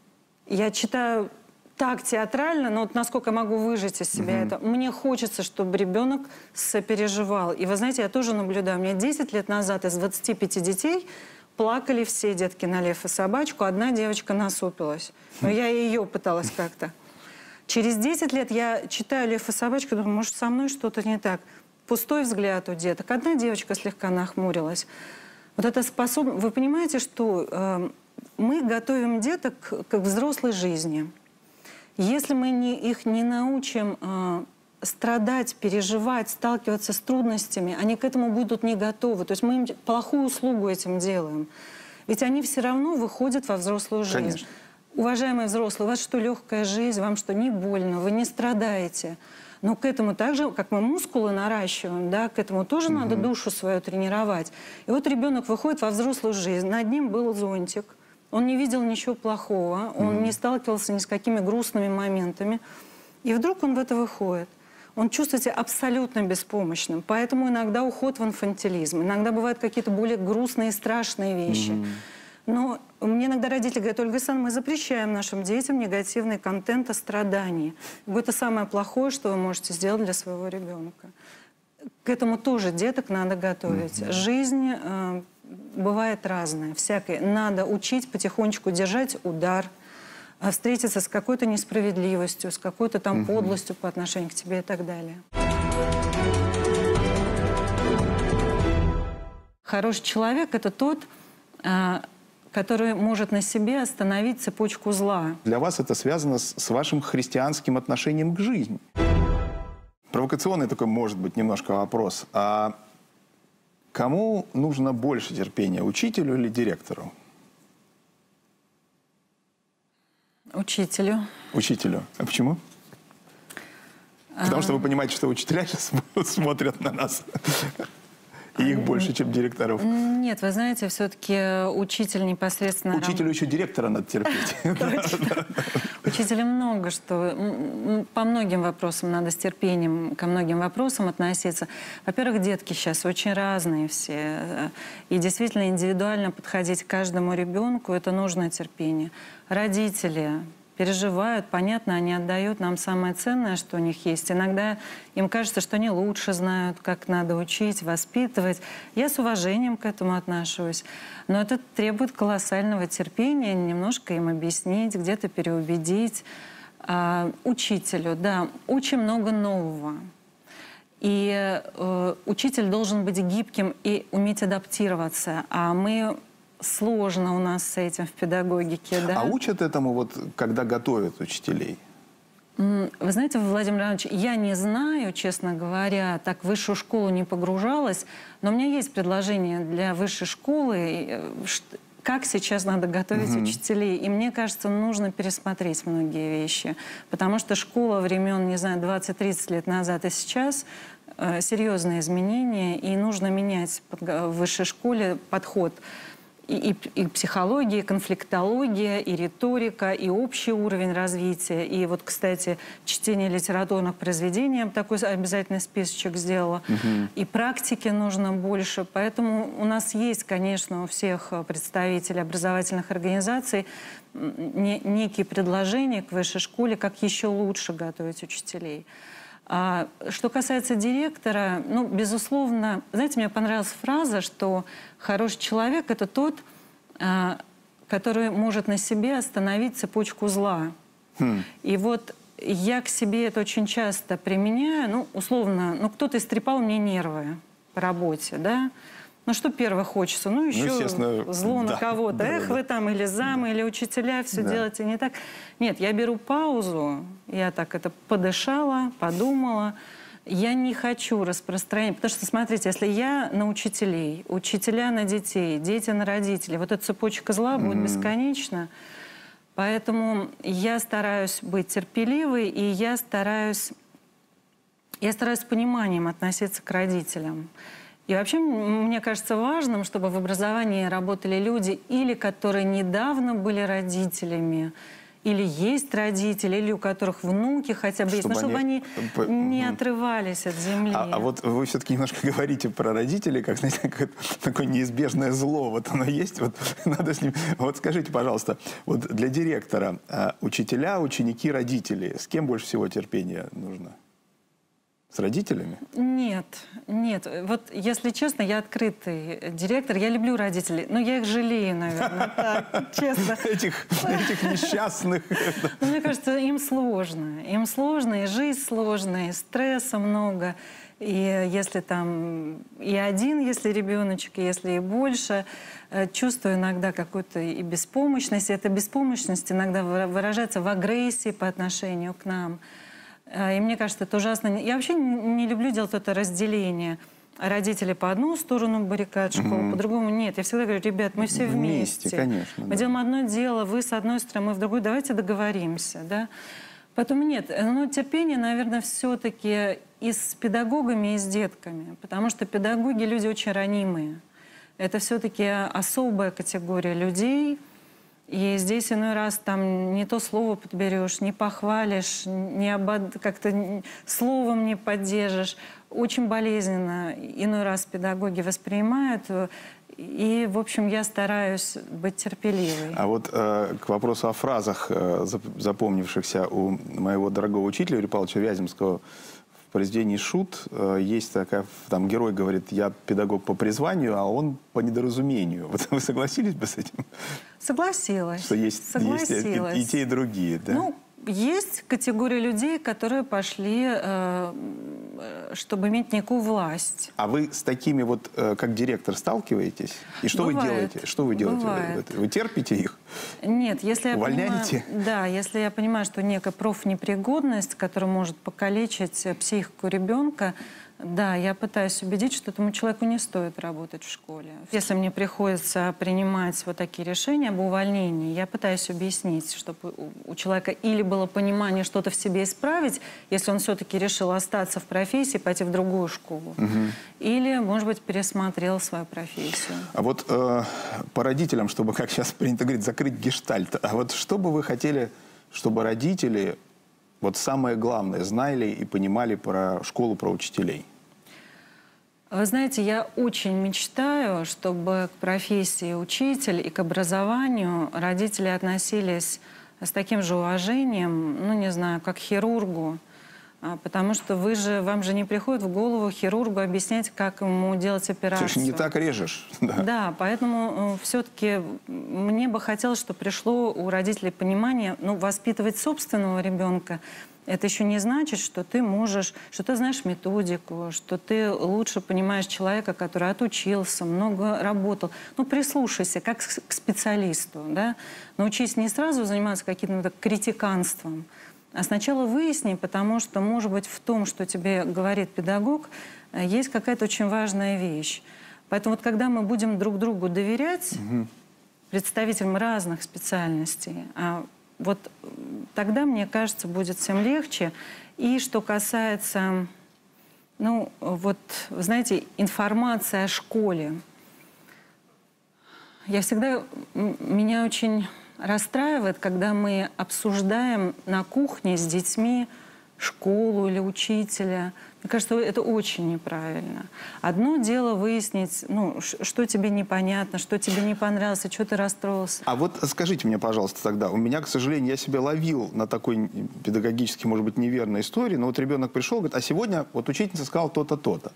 я читаю так театрально, но вот насколько я могу выжать из себя это. Мне хочется, чтобы ребенок сопереживал. И вы знаете, я тоже наблюдаю. У меня 10 лет назад из 25 детей плакали все детки на «Лев и собачку», одна девочка насупилась. Но я ее пыталась как-то. Через 10 лет я читаю «Лев и собачку», думаю, может, со мной что-то не так. Пустой взгляд у деток. Одна девочка слегка нахмурилась. Вот это способность... Вы понимаете, что мы готовим деток к взрослой жизни. Если мы их не научим страдать, переживать, сталкиваться с трудностями, они к этому будут не готовы. То есть мы им плохую услугу этим делаем. Ведь они все равно выходят во взрослую жизнь. Конечно. Уважаемые взрослые, у вас что, легкая жизнь, вам что, не больно, вы не страдаете. Но к этому так же, как мы мускулы наращиваем, да, к этому тоже надо душу свою тренировать. И вот ребенок выходит во взрослую жизнь, над ним был зонтик, он не видел ничего плохого, он не сталкивался ни с какими грустными моментами. И вдруг он в это выходит. Он чувствует себя абсолютно беспомощным. Поэтому иногда уход в инфантилизм. Иногда бывают какие-то более грустные и страшные вещи. Но мне иногда родители говорят: Ольга Александровна, мы запрещаем нашим детям негативный контент о страдании. Это самое плохое, что вы можете сделать для своего ребенка. К этому тоже деток надо готовить. Жизнь бывает разная, всякая. Надо учить потихонечку держать удар, встретиться с какой-то несправедливостью, с какой-то там подлостью по отношению к тебе и так далее. Хороший человек — это тот, который может на себе остановить цепочку зла. Для вас это связано с вашим христианским отношением к жизни. Провокационный такой, может быть, немножко вопрос. А кому нужно больше терпения, учителю или директору? Учителю. Учителю. А почему? Потому что вы понимаете, что учителя сейчас смотрят на нас. И их больше, чем директоров. Нет, вы знаете, все-таки учитель непосредственно... Учителю еще директора надо терпеть. Учителя много что. По многим вопросам надо с терпением ко многим вопросам относиться. Во-первых, детки сейчас очень разные все. И действительно индивидуально подходить к каждому ребенку — это нужно терпение. Родители переживают, понятно, они отдают нам самое ценное, что у них есть. Иногда им кажется, что они лучше знают, как надо учить, воспитывать. Я с уважением к этому отношусь. Но это требует колоссального терпения, немножко им объяснить, где-то переубедить. Учителю, да, очень много нового. И учитель должен быть гибким и уметь адаптироваться. А мы... Сложно у нас с этим в педагогике, да. А учат этому, вот, когда готовят учителей? Вы знаете, Владимир Иванович, я не знаю, честно говоря, так в высшую школу не погружалась, но у меня есть предложение для высшей школы, как сейчас надо готовить учителей. И мне кажется, нужно пересмотреть многие вещи, потому что школа времен, не знаю, 20-30 лет назад и сейчас серьезные изменения, и нужно менять в высшей школе подход. и психология, и конфликтология, и риторика, и общий уровень развития. И вот, кстати, чтение литературных произведений, я такой обязательный списочек сделала. И практики нужно больше. Поэтому у нас есть, конечно, у всех представителей образовательных организаций некие предложения к высшей школе, как еще лучше готовить учителей. А что касается директора, ну, безусловно, знаете, мне понравилась фраза, что хороший человек – это тот, который может на себе остановить цепочку зла. И вот я к себе это очень часто применяю. Ну, условно, ну, кто-то истрепал мне нервы по работе, да? Ну, что первое хочется? Ну, еще зло на кого-то. Эх, вы там или замы, или учителя, все делаете не так. Нет, я беру паузу, я так это подышала, подумала. Я не хочу распространять, потому что, смотрите, если я на учителей, учителя на детей, дети на родителей, вот эта цепочка зла будет бесконечна. Поэтому я стараюсь быть терпеливой, и я стараюсь с пониманием относиться к родителям. И вообще, мне кажется важным, чтобы в образовании работали люди, или которые недавно были родителями, или есть родители, или у которых внуки хотя бы есть, но чтобы они не отрывались от земли. А вот вы все-таки немножко говорите про родителей, как, знаете, такое неизбежное зло. Вот оно есть, вот надо с ним... Вот скажите, пожалуйста, вот для директора учителя, ученики, родители, с кем больше всего терпения нужно? С родителями? Нет, нет. Вот, если честно, я открытый директор. Я люблю родителей, но я их жалею, наверное, так, честно. Этих несчастных. Мне кажется, им сложно. Им сложно, и жизнь сложная, и стресса много. И если там и один, если ребеночек, если и больше, чувствую иногда какую-то и беспомощность. И эта беспомощность иногда выражается в агрессии по отношению к нам. И мне кажется, это ужасно. Я вообще не люблю делать это разделение. Родители по одну сторону баррикад школы, по-другому нет. Я всегда говорю, ребят, мы все вместе. Конечно, мы делаем одно дело, вы с одной стороны, мы в другой. Давайте договоримся. Да? Поэтому нет. Но терпение, наверное, все-таки и с педагогами, и с детками. Потому что педагоги — люди очень ранимые. Это все-таки особая категория людей. И здесь иной раз там не то слово подберешь, не похвалишь, как-то словом не поддержишь. Очень болезненно иной раз педагоги воспринимают. И, в общем, я стараюсь быть терпеливой. А вот к вопросу о фразах, запомнившихся у моего дорогого учителя Юрия Павловича Вяземского, в произведении «Шут» есть такая, там герой говорит, я педагог по призванию, а он по недоразумению. Вот вы согласились бы с этим? Согласилась. Что есть и те, и другие, да? Ну, есть категория людей, которые пошли, чтобы иметь некую власть. А вы с такими вот, как директор, сталкиваетесь? И что вы делаете? Что вы делаете? Вы терпите их? Нет, если я увольняете? Да, если я понимаю, что некая профнепригодность, которая может покалечить психику ребенка, да, я пытаюсь убедить, что этому человеку не стоит работать в школе. Если мне приходится принимать вот такие решения об увольнении, я пытаюсь объяснить, чтобы у человека или было понимание что-то в себе исправить, если он все-таки решил остаться в профессии, пойти в другую школу, или, может быть, пересмотрел свою профессию. А вот по родителям, чтобы, как сейчас принято говорить, закрыть гештальт, а вот что бы вы хотели, чтобы родители... Вот самое главное, знали и понимали про школу, про учителей? Вы знаете, я очень мечтаю, чтобы к профессии учитель и к образованию родители относились с таким же уважением, ну, не знаю, как к хирургу. Потому что вам же не приходит в голову хирургу объяснять, как ему делать операцию. Слушай, не так режешь. Да, поэтому все-таки мне бы хотелось, чтобы пришло у родителей понимание, ну, воспитывать собственного ребенка. Это еще не значит, что ты можешь, что ты знаешь методику, что ты лучше понимаешь человека, который отучился, много работал. Ну, прислушайся, как к специалисту, да? Научись не сразу заниматься каким-то критиканством, а сначала выясни, потому что, может быть, в том, что тебе говорит педагог, есть какая-то очень важная вещь. Поэтому вот когда мы будем друг другу доверять, представителям разных специальностей, вот тогда, мне кажется, будет всем легче. И что касается, ну, вот, знаете, информации о школе. Меня очень расстраивает, когда мы обсуждаем на кухне с детьми школу или учителя. Мне кажется, это очень неправильно. Одно дело выяснить, ну, что тебе непонятно, что тебе не понравилось, что ты расстроился. А вот скажите мне, пожалуйста, тогда, у меня, к сожалению, я себя ловил на такой педагогически, может быть, неверной истории, но вот ребенок пришел, говорит, а сегодня вот учительница сказала то-то, то-то.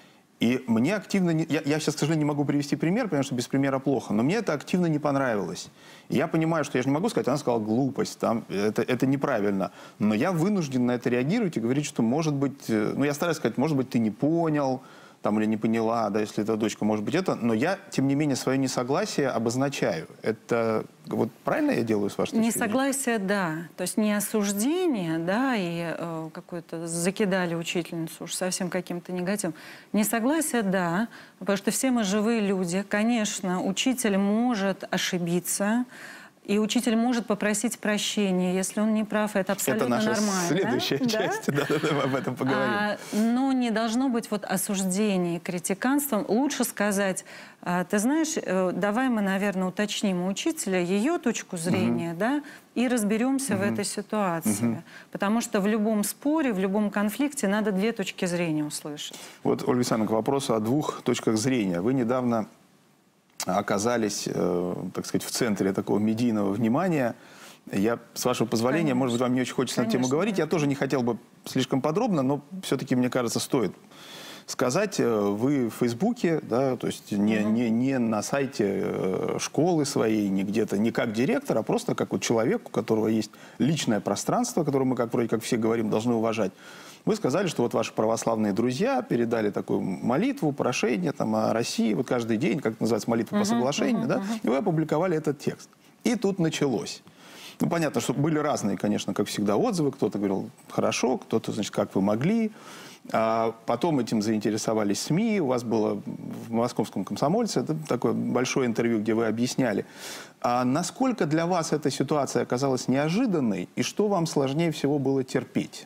И мне активно... Я сейчас, к сожалению, не могу привести пример, потому что без примера плохо, но мне это активно не понравилось. И я понимаю, что я же не могу сказать, она сказала глупость, там, это неправильно. Но я вынужден на это реагировать и говорить, что, может быть... Ну, я стараюсь сказать, может быть, ты не понял, там, или не поняла, да, если это дочка, может быть, это. Но я, тем не менее, свое несогласие обозначаю. Это... Вот правильно я делаю с вашей точки зрения? Несогласие, да. То есть не осуждение, да, и какое-то закидали учительницу уж совсем каким-то негативом. Несогласие, да, потому что все мы живые люди. Конечно, учитель может ошибиться, и учитель может попросить прощения, если он не прав, это абсолютно нормально. Это наша следующая часть, да, мы об этом поговорим. Но не должно быть вот осуждения и критиканством. Лучше сказать, ты знаешь, давай мы, наверное, уточним у учителя ее точку зрения, да, и разберемся в этой ситуации. Потому что в любом споре, в любом конфликте надо две точки зрения услышать. Вот, Ольга Александровна, к вопросу о двух точках зрения. Вы недавно оказались, так сказать, в центре такого медийного внимания. Я, с вашего позволения, может быть, вам не очень хочется на эту тему говорить. Я тоже не хотел бы слишком подробно, но все-таки, мне кажется, стоит сказать. Вы в Фейсбуке, да, то есть не на сайте школы своей, не где-то, не как директор, а просто как вот человек, у которого есть личное пространство, которое мы, как вроде как все говорим, должны уважать. Вы сказали, что вот ваши православные друзья передали такую молитву, прошение там, о России, вот каждый день, как это называется, молитва по соглашению, да, и вы опубликовали этот текст. И тут началось. Ну, понятно, что были разные, конечно, как всегда, отзывы. Кто-то говорил, хорошо, кто-то, значит, как вы могли. А потом этим заинтересовались СМИ. У вас было в «Московском комсомольце» это такое большое интервью, где вы объясняли. А насколько для вас эта ситуация оказалась неожиданной, и что вам сложнее всего было терпеть?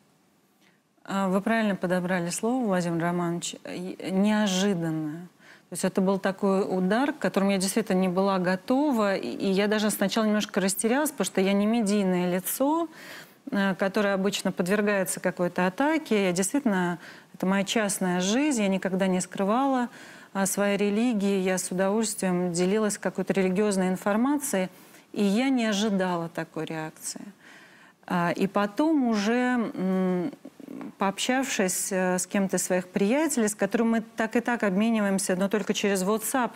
Вы правильно подобрали слово, Владимир Романович. Неожиданно. То есть это был такой удар, к которому я действительно не была готова. И я даже сначала немножко растерялась, потому что я не медийное лицо, которое обычно подвергается какой-то атаке. Я действительно, это моя частная жизнь, я никогда не скрывала своей религии. Я с удовольствием делилась какой-то религиозной информацией. И я не ожидала такой реакции. И потом уже... пообщавшись с кем-то из своих приятелей, с которыми мы так и так обмениваемся, но только через WhatsApp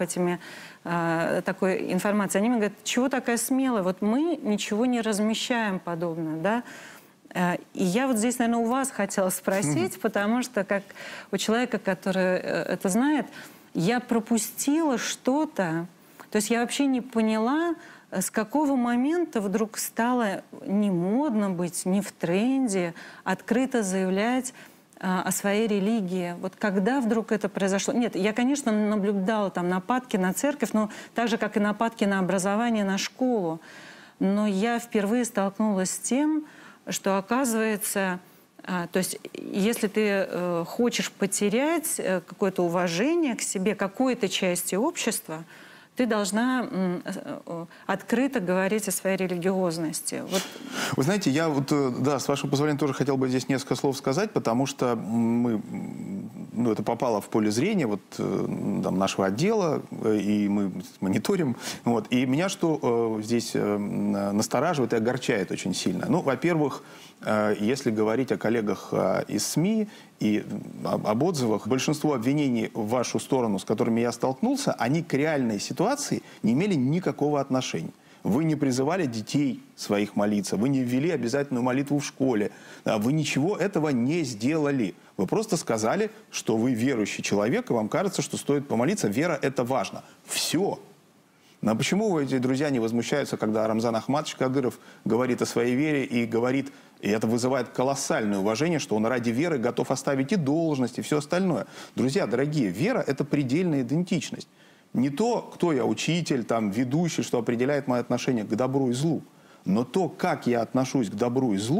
такой информацией, они мне говорят, чего такая смелая? Вот мы ничего не размещаем подобное, да? И я вот здесь, наверное, у вас хотела спросить, потому что как у человека, который это знает, я пропустила что-то, то есть я вообще не поняла, с какого момента вдруг стало не модно быть, не в тренде, открыто заявлять о своей религии? Вот когда вдруг это произошло? Нет, я, конечно, наблюдала там нападки на церковь, но так же, как и нападки на образование, на школу. Но я впервые столкнулась с тем, что, оказывается, то есть если ты хочешь потерять какое-то уважение к себе, какой-то части общества, ты должна открыто говорить о своей религиозности. Вот. Вы знаете, я вот, да, с вашего позволения тоже хотел бы здесь несколько слов сказать, потому что мы, ну, это попало в поле зрения вот, там, нашего отдела, и мы мониторим. Вот, и меня что здесь настораживает и огорчает очень сильно. Ну, во-первых, если говорить о коллегах из СМИ и об отзывах, большинство обвинений в вашу сторону, с которыми я столкнулся, они к реальной ситуации не имели никакого отношения. Вы не призывали детей своих молиться, вы не ввели обязательную молитву в школе, вы ничего этого не сделали. Вы просто сказали, что вы верующий человек, и вам кажется, что стоит помолиться. Вера – это важно. Все. Но почему эти друзья не возмущаются, когда Рамзан Ахматович Кадыров говорит о своей вере и говорит, и это вызывает колоссальное уважение, что он ради веры готов оставить и должность, и все остальное. Друзья, дорогие, вера – это предельная идентичность. Не то, кто я, учитель, там, ведущий, что определяет мое отношение к добру и злу, но то, как я отношусь к добру и злу,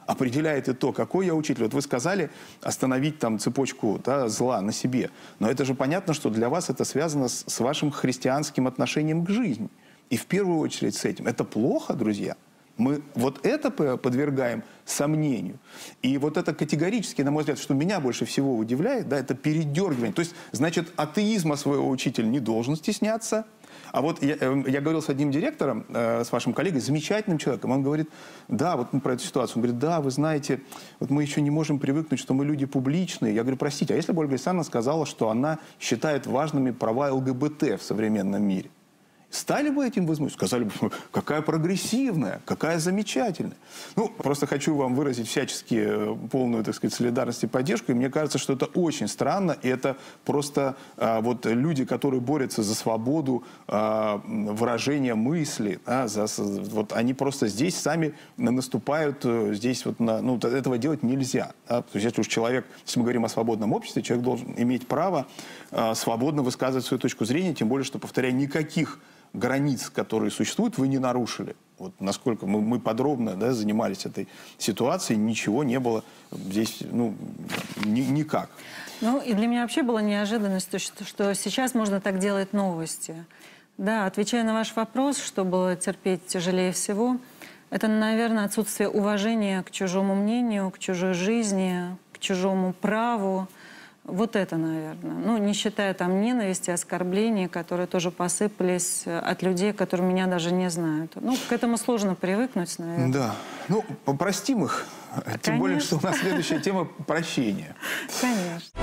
определяет и то, какой я учитель. Вот вы сказали остановить там цепочку, да, зла на себе. Но это же понятно, что для вас это связано с вашим христианским отношением к жизни. И в первую очередь с этим. Это плохо, друзья? Мы вот это подвергаем сомнению. И вот это категорически, на мой взгляд, что меня больше всего удивляет, да, это передергивание. То есть, значит, атеизма своего учитель не должен стесняться. А вот я говорил с одним директором, с вашим коллегой, замечательным человеком. Он говорит, да, вот мы про эту ситуацию. Он говорит, да, вы знаете, вот мы еще не можем привыкнуть, что мы люди публичные. Я говорю, простите, а если бы Ольга Александровна сказала, что она считает важными права ЛГБТ в современном мире? Стали бы этим возмущаться? Сказали бы, какая прогрессивная, какая замечательная. Ну, просто хочу вам выразить всячески полную, так сказать, солидарность и поддержку. И мне кажется, что это очень странно. И это просто вот люди, которые борются за свободу выражения мысли, да, вот они просто здесь сами наступают, здесь вот ну, этого делать нельзя. Да? То есть если уж человек, если мы говорим о свободном обществе, человек должен иметь право свободно высказывать свою точку зрения, тем более, что, повторяю, никаких границ, которые существуют, вы не нарушили. Вот насколько мы подробно, да, занимались этой ситуацией, ничего не было здесь, ну, никак. Ну, и для меня вообще была неожиданностью, что сейчас можно так делать новости. Да, отвечая на ваш вопрос, что было терпеть тяжелее всего, это, наверное, отсутствие уважения к чужому мнению, к чужой жизни, к чужому праву. Вот это, наверное. Ну, не считая там ненависти, оскорблений, которые тоже посыпались от людей, которые меня даже не знают. Ну, к этому сложно привыкнуть, наверное. Да. Ну, простим их. Конечно. Тем более, что у нас следующая тема – прощение. Конечно.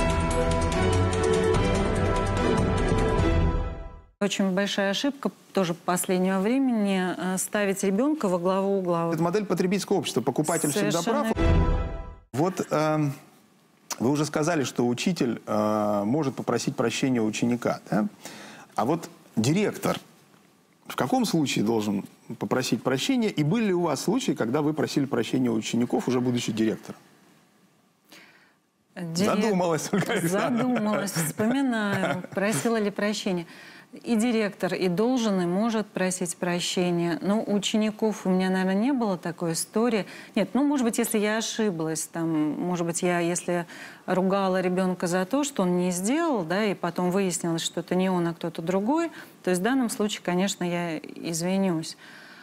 Очень большая ошибка тоже последнего времени ставить ребенка во главу угла. Это модель потребительского общества. Покупатель всегда прав. Вот вы уже сказали, что учитель может попросить прощения у ученика. Да? А вот директор в каком случае должен попросить прощения? И были ли у вас случаи, когда вы просили прощения у учеников, уже будучи директором? Задумалась, Ольга Александровна. Задумалась, вспоминаю, просила ли прощения. И директор, и должен, и может просить прощения. Но у учеников у меня, наверное, не было такой истории. Нет, ну, может быть, если я ошиблась, там, может быть, если ругала ребенка за то, что он не сделал, да, и потом выяснилось, что это не он, а кто-то другой, то есть в данном случае, конечно, я извинюсь.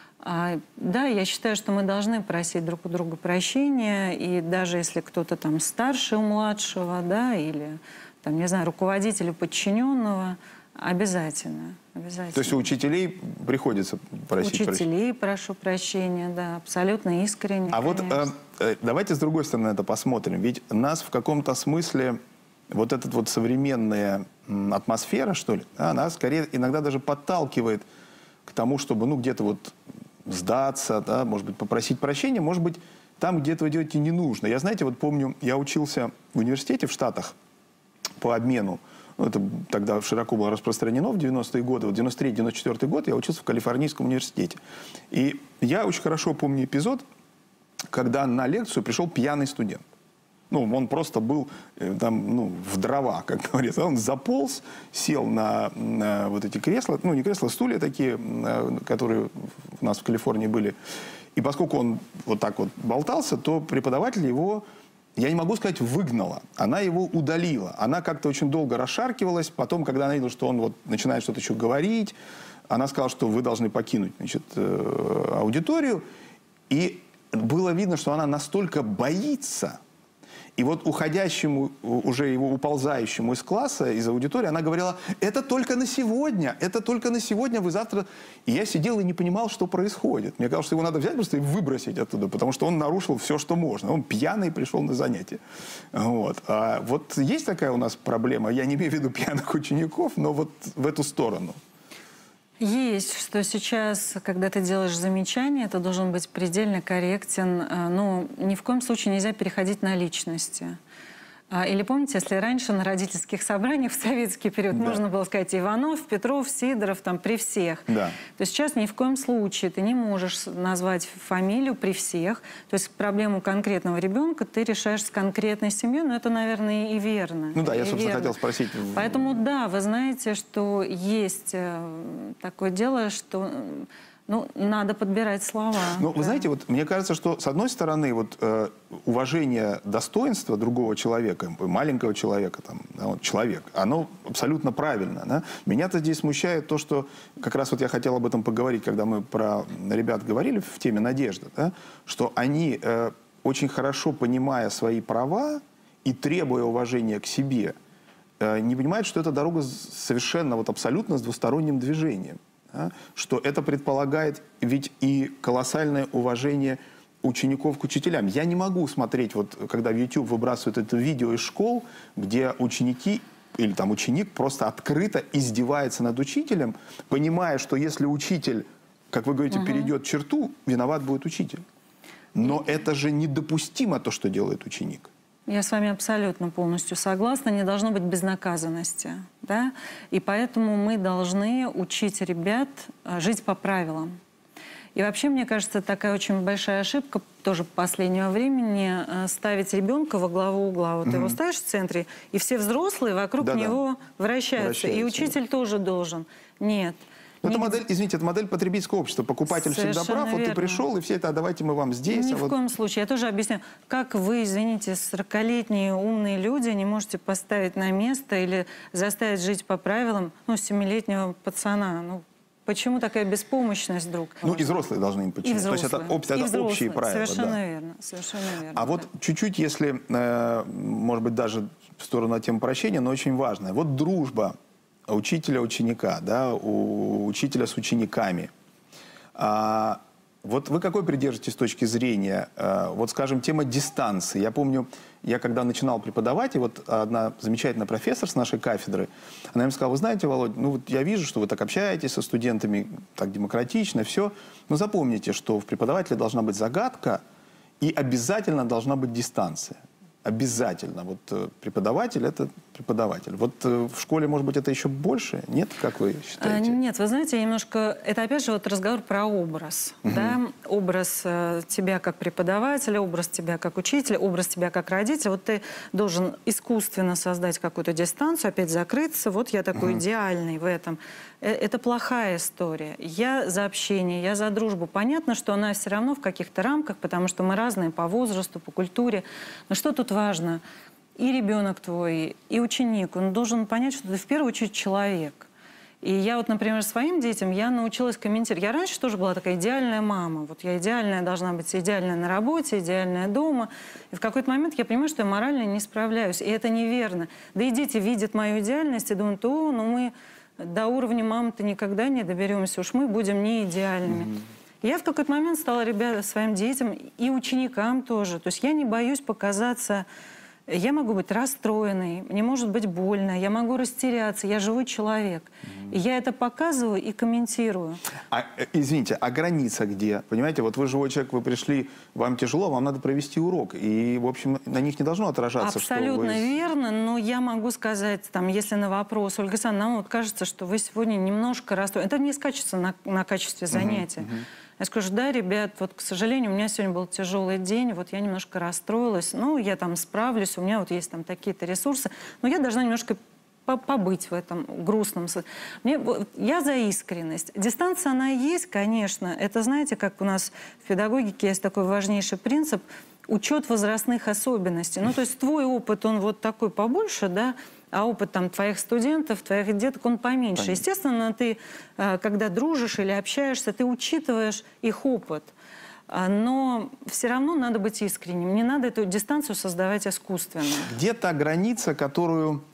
Да, я считаю, что мы должны просить друг у друга прощения, и даже если кто-то там старше у младшего, да, или, там, не знаю, руководителю подчиненного, обязательно, обязательно. То есть у учителей приходится просить прощения? Учителей прошу прощения, да, абсолютно искренне, А конечно. вот давайте с другой стороны это посмотрим. Ведь нас в каком-то смысле вот эта вот современная атмосфера, что ли, она скорее иногда даже подталкивает к тому, чтобы, ну, где-то вот сдаться, да, может быть, попросить прощения, может быть, там, где этого делать и не нужно. Я, знаете, вот помню, я учился в университете в Штатах по обмену. Ну, это тогда широко было распространено в 90-е годы. Вот 93-94 год я учился в Калифорнийском университете. И я очень хорошо помню эпизод, когда на лекцию пришел пьяный студент. Ну, он просто был там, ну, в дрова, как говорится. Он заполз, сел на вот эти кресла, ну, не кресла, стулья такие, которые у нас в Калифорнии были. И поскольку он вот так вот болтался, то преподаватель его, я не могу сказать, выгнала. Она его удалила. Она как-то очень долго расшаркивалась. Потом, когда она видела, что он вот начинает что-то еще говорить, она сказала, что вы должны покинуть, значит, аудиторию. И было видно, что она настолько боится. И вот уходящему, уже его уползающему из класса, из аудитории, она говорила, это только на сегодня, вы завтра... И я сидел и не понимал, что происходит. Мне казалось, что его надо взять просто и выбросить оттуда, потому что он нарушил все, что можно. Он пьяный пришел на занятие. Вот. А вот есть такая у нас проблема, я не имею в виду пьяных учеников, но вот в эту сторону. Есть, что сейчас, когда ты делаешь замечание, ты должен быть предельно корректен. Но ни в коем случае нельзя переходить на личности. Или помните, если раньше на родительских собраниях в советский период можно было сказать Иванов, Петров, Сидоров, там, при всех, то сейчас ни в коем случае ты не можешь назвать фамилию при всех. То есть проблему конкретного ребенка ты решаешь с конкретной семьей, но это, наверное, и верно. Ну да, я, собственно, хотел спросить. Поэтому да, вы знаете, что есть такое дело, что Ну, надо подбирать слова. Ну, да. вы знаете, вот мне кажется, что, с одной стороны, вот уважение достоинства другого человека, маленького человека, там, да, вот, человек, оно абсолютно правильно. Да? Меня-то здесь смущает то, что как раз вот я хотел об этом поговорить, когда мы про ребят говорили в теме надежды, да? Что они, очень хорошо понимая свои права и требуя уважения к себе, не понимают, что эта дорога совершенно, вот абсолютно с двусторонним движением. Да? Что это предполагает ведь и колоссальное уважение учеников к учителям. Я не могу смотреть, вот когда в YouTube выбрасывают это видео из школ, где ученики или там ученик просто открыто издевается над учителем, понимая, что если учитель, как вы говорите, перейдет черту, виноват будет учитель. Но это же недопустимо, то, что делает ученик. Я с вами абсолютно полностью согласна. Не должно быть безнаказанности. Да? И поэтому мы должны учить ребят жить по правилам. И вообще, мне кажется, такая очень большая ошибка тоже последнего времени ставить ребенка во главу угла. Вот его ставишь в центре, и все взрослые вокруг него вращаются. И учитель тоже должен. Нет. Это модель, извините, это модель потребительского общества. Покупатель всегда прав, вот ты пришел, и все это, а давайте мы вам здесь. Ни в коем случае. Я тоже объясню. Как вы, извините, 40-летние умные люди не можете поставить на место или заставить жить по правилам, ну, 7-летнего пацана? Ну, почему такая беспомощность вдруг? Ну, и взрослые должны им подчиняться. То есть это общие правила. Совершенно верно. Совершенно верно. А вот чуть-чуть, если, может быть, даже в сторону темы прощения, но очень важная. Вот дружба учителя-ученика, да, у учителя с учениками. Вот вы какой придерживаетесь с точки зрения, вот, скажем, тема дистанции? Я помню, я когда начинал преподавать, и вот одна замечательная профессор с нашей кафедры, она мне сказала: вы знаете, Володя, ну вот я вижу, что вы так общаетесь со студентами, так демократично, все, но запомните, что в преподавателе должна быть загадка и обязательно должна быть дистанция. Обязательно. Вот преподаватель – это преподаватель. Вот в школе, может быть, это еще больше? Нет, как вы считаете? Нет, вы знаете, немножко… Это, опять же, вот разговор про образ. Да? Образ тебя как преподавателя, образ тебя как учителя, образ тебя как родителя. Вот ты должен искусственно создать какую-то дистанцию, опять закрыться. Вот я такой идеальный в этом. Это плохая история. Я за общение, я за дружбу. Понятно, что она все равно в каких-то рамках, потому что мы разные по возрасту, по культуре. Но что тут важно? И ребенок твой, и ученик, он должен понять, что ты в первую очередь человек. И я вот, например, своим детям я научилась комментировать. Я раньше тоже была такая идеальная мама. Вот я идеальная должна быть, идеальная на работе, идеальная дома. И в какой-то момент я понимаю, что я морально не справляюсь. И это неверно. Да и дети видят мою идеальность и думают: о, ну мы до уровня мамы-то никогда не доберемся, уж мы будем не идеальными. Я в какой-то момент стала своим детям и ученикам тоже. То есть я не боюсь показаться. Я могу быть расстроенной, мне может быть больно, я могу растеряться, я живой человек. И я это показываю и комментирую. Извините, а граница где? Понимаете, вот вы живой человек, вы пришли, вам тяжело, вам надо провести урок. И, в общем, на них не должно отражаться, абсолютно что вы... верно, но я могу сказать, там, если на вопрос: Ольга Александровна, нам вот кажется, что вы сегодня немножко расстроены. Это не скачется на качестве занятия. Я скажу: да, ребят, вот, к сожалению, у меня сегодня был тяжелый день, вот я немножко расстроилась, ну, я там справлюсь, у меня вот есть там такие-то ресурсы, но я должна немножко побыть в этом грустном. Я за искренность. Дистанция, она есть, конечно. Это, знаете, как у нас в педагогике есть такой важнейший принцип — учет возрастных особенностей. Ну, то есть твой опыт, он вот такой побольше, да, а опыт там твоих студентов, твоих деток, он поменьше. Естественно, ты, когда дружишь или общаешься, ты учитываешь их опыт. Но все равно надо быть искренним. Не надо эту дистанцию создавать искусственно. Где та граница, которую...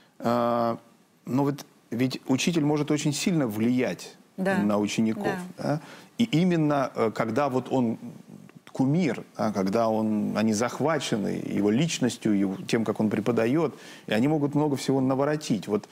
ну вот, ведь учитель может очень сильно влиять на учеников. Да? И именно когда вот он... кумир, когда они захвачены его личностью, тем, как он преподает, и они могут много всего наворотить. Вот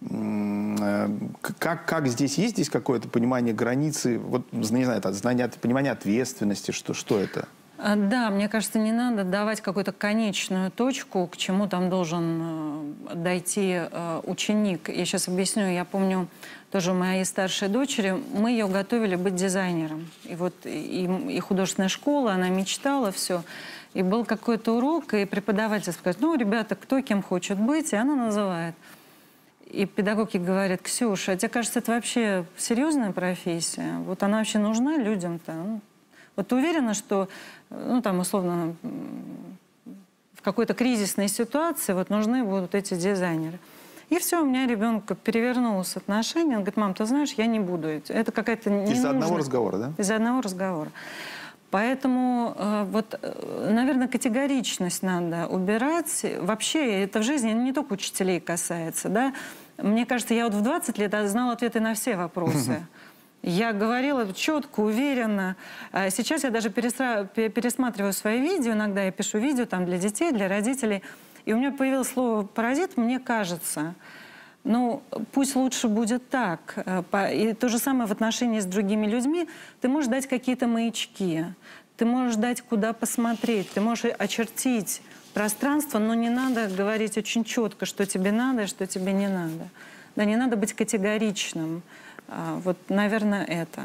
как здесь есть здесь какое-то понимание границы, вот, не знаю, понимание ответственности, что это? Да, мне кажется, не надо давать какую-то конечную точку, к чему там должен дойти ученик. Я сейчас объясню. Я помню, тоже у моей старшей дочери, мы ее готовили быть дизайнером. И вот и художественная школа, она мечтала, все. И был какой-то урок, и преподаватель сказал: ну, ребята, кто кем хочет быть, и она называет. И педагоги говорят: Ксюша, а тебе кажется, это вообще серьезная профессия? Вот она вообще нужна людям-то? Ну, вот ты уверена, что, ну, там, условно, в какой-то кризисной ситуации вот нужны будут эти дизайнеры? И все, у меня ребенок перевернулось отношение. Он говорит: мам, ты знаешь, я не буду. Это какая-то ненужная... Из-за одного разговора, да? Из-за одного разговора. Поэтому, вот, наверное, категоричность надо убирать. Вообще, это в жизни не только учителей касается, да. Мне кажется, я вот в 20 лет знала ответы на все вопросы. Я говорила четко, уверенно. Сейчас я даже пересматриваю свои видео. Иногда я пишу видео там для детей, для родителей. И у меня появилось слово «паразит», мне кажется. Ну, пусть лучше будет так. И то же самое в отношении с другими людьми. Ты можешь дать какие-то маячки, ты можешь дать куда посмотреть, ты можешь очертить пространство, но не надо говорить очень четко, что тебе надо и что тебе не надо. Да, не надо быть категоричным. Вот, наверное, это.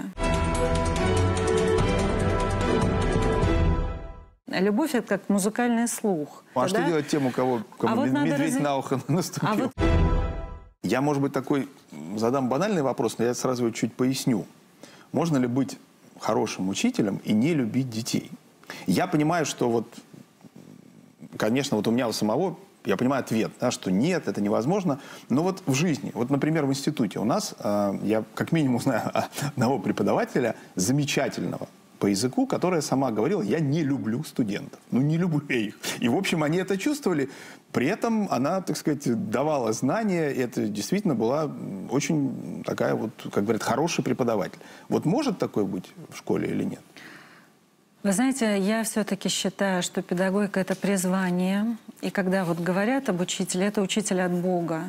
Любовь — это как музыкальный слух. А что делать тем, у кого вот медведь на ухо наступил? Я, может быть, такой задам банальный вопрос, но я сразу его чуть поясню. Можно ли быть хорошим учителем и не любить детей? Я понимаю, что вот, конечно, вот у меня у самого, я понимаю ответ, да, что нет, это невозможно. Но вот в жизни, вот, например, в институте у нас, я как минимум знаю одного преподавателя замечательного по языку, которая сама говорила: я не люблю студентов. Ну, не люблю я их. И, в общем, они это чувствовали. При этом она, так сказать, давала знания. И это действительно была очень такая вот, как говорят, хороший преподаватель. Вот может такое быть в школе или нет? Вы знаете, я все-таки считаю, что педагогика — это призвание. И когда вот говорят об учителе, это учитель от Бога.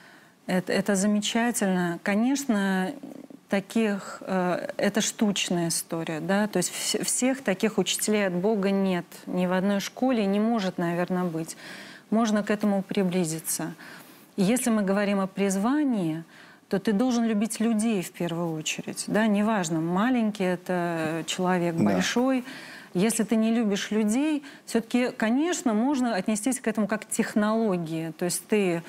Это замечательно. Конечно, таких, это штучная история, да, то есть всех таких учителей от Бога нет. Ни в одной школе не может, наверное, быть. Можно к этому приблизиться. И если мы говорим о призвании, то ты должен любить людей в первую очередь, да, неважно, маленький это человек, большой. Если ты не любишь людей, все-таки, конечно, можно отнестись к этому как к технологии, то есть ты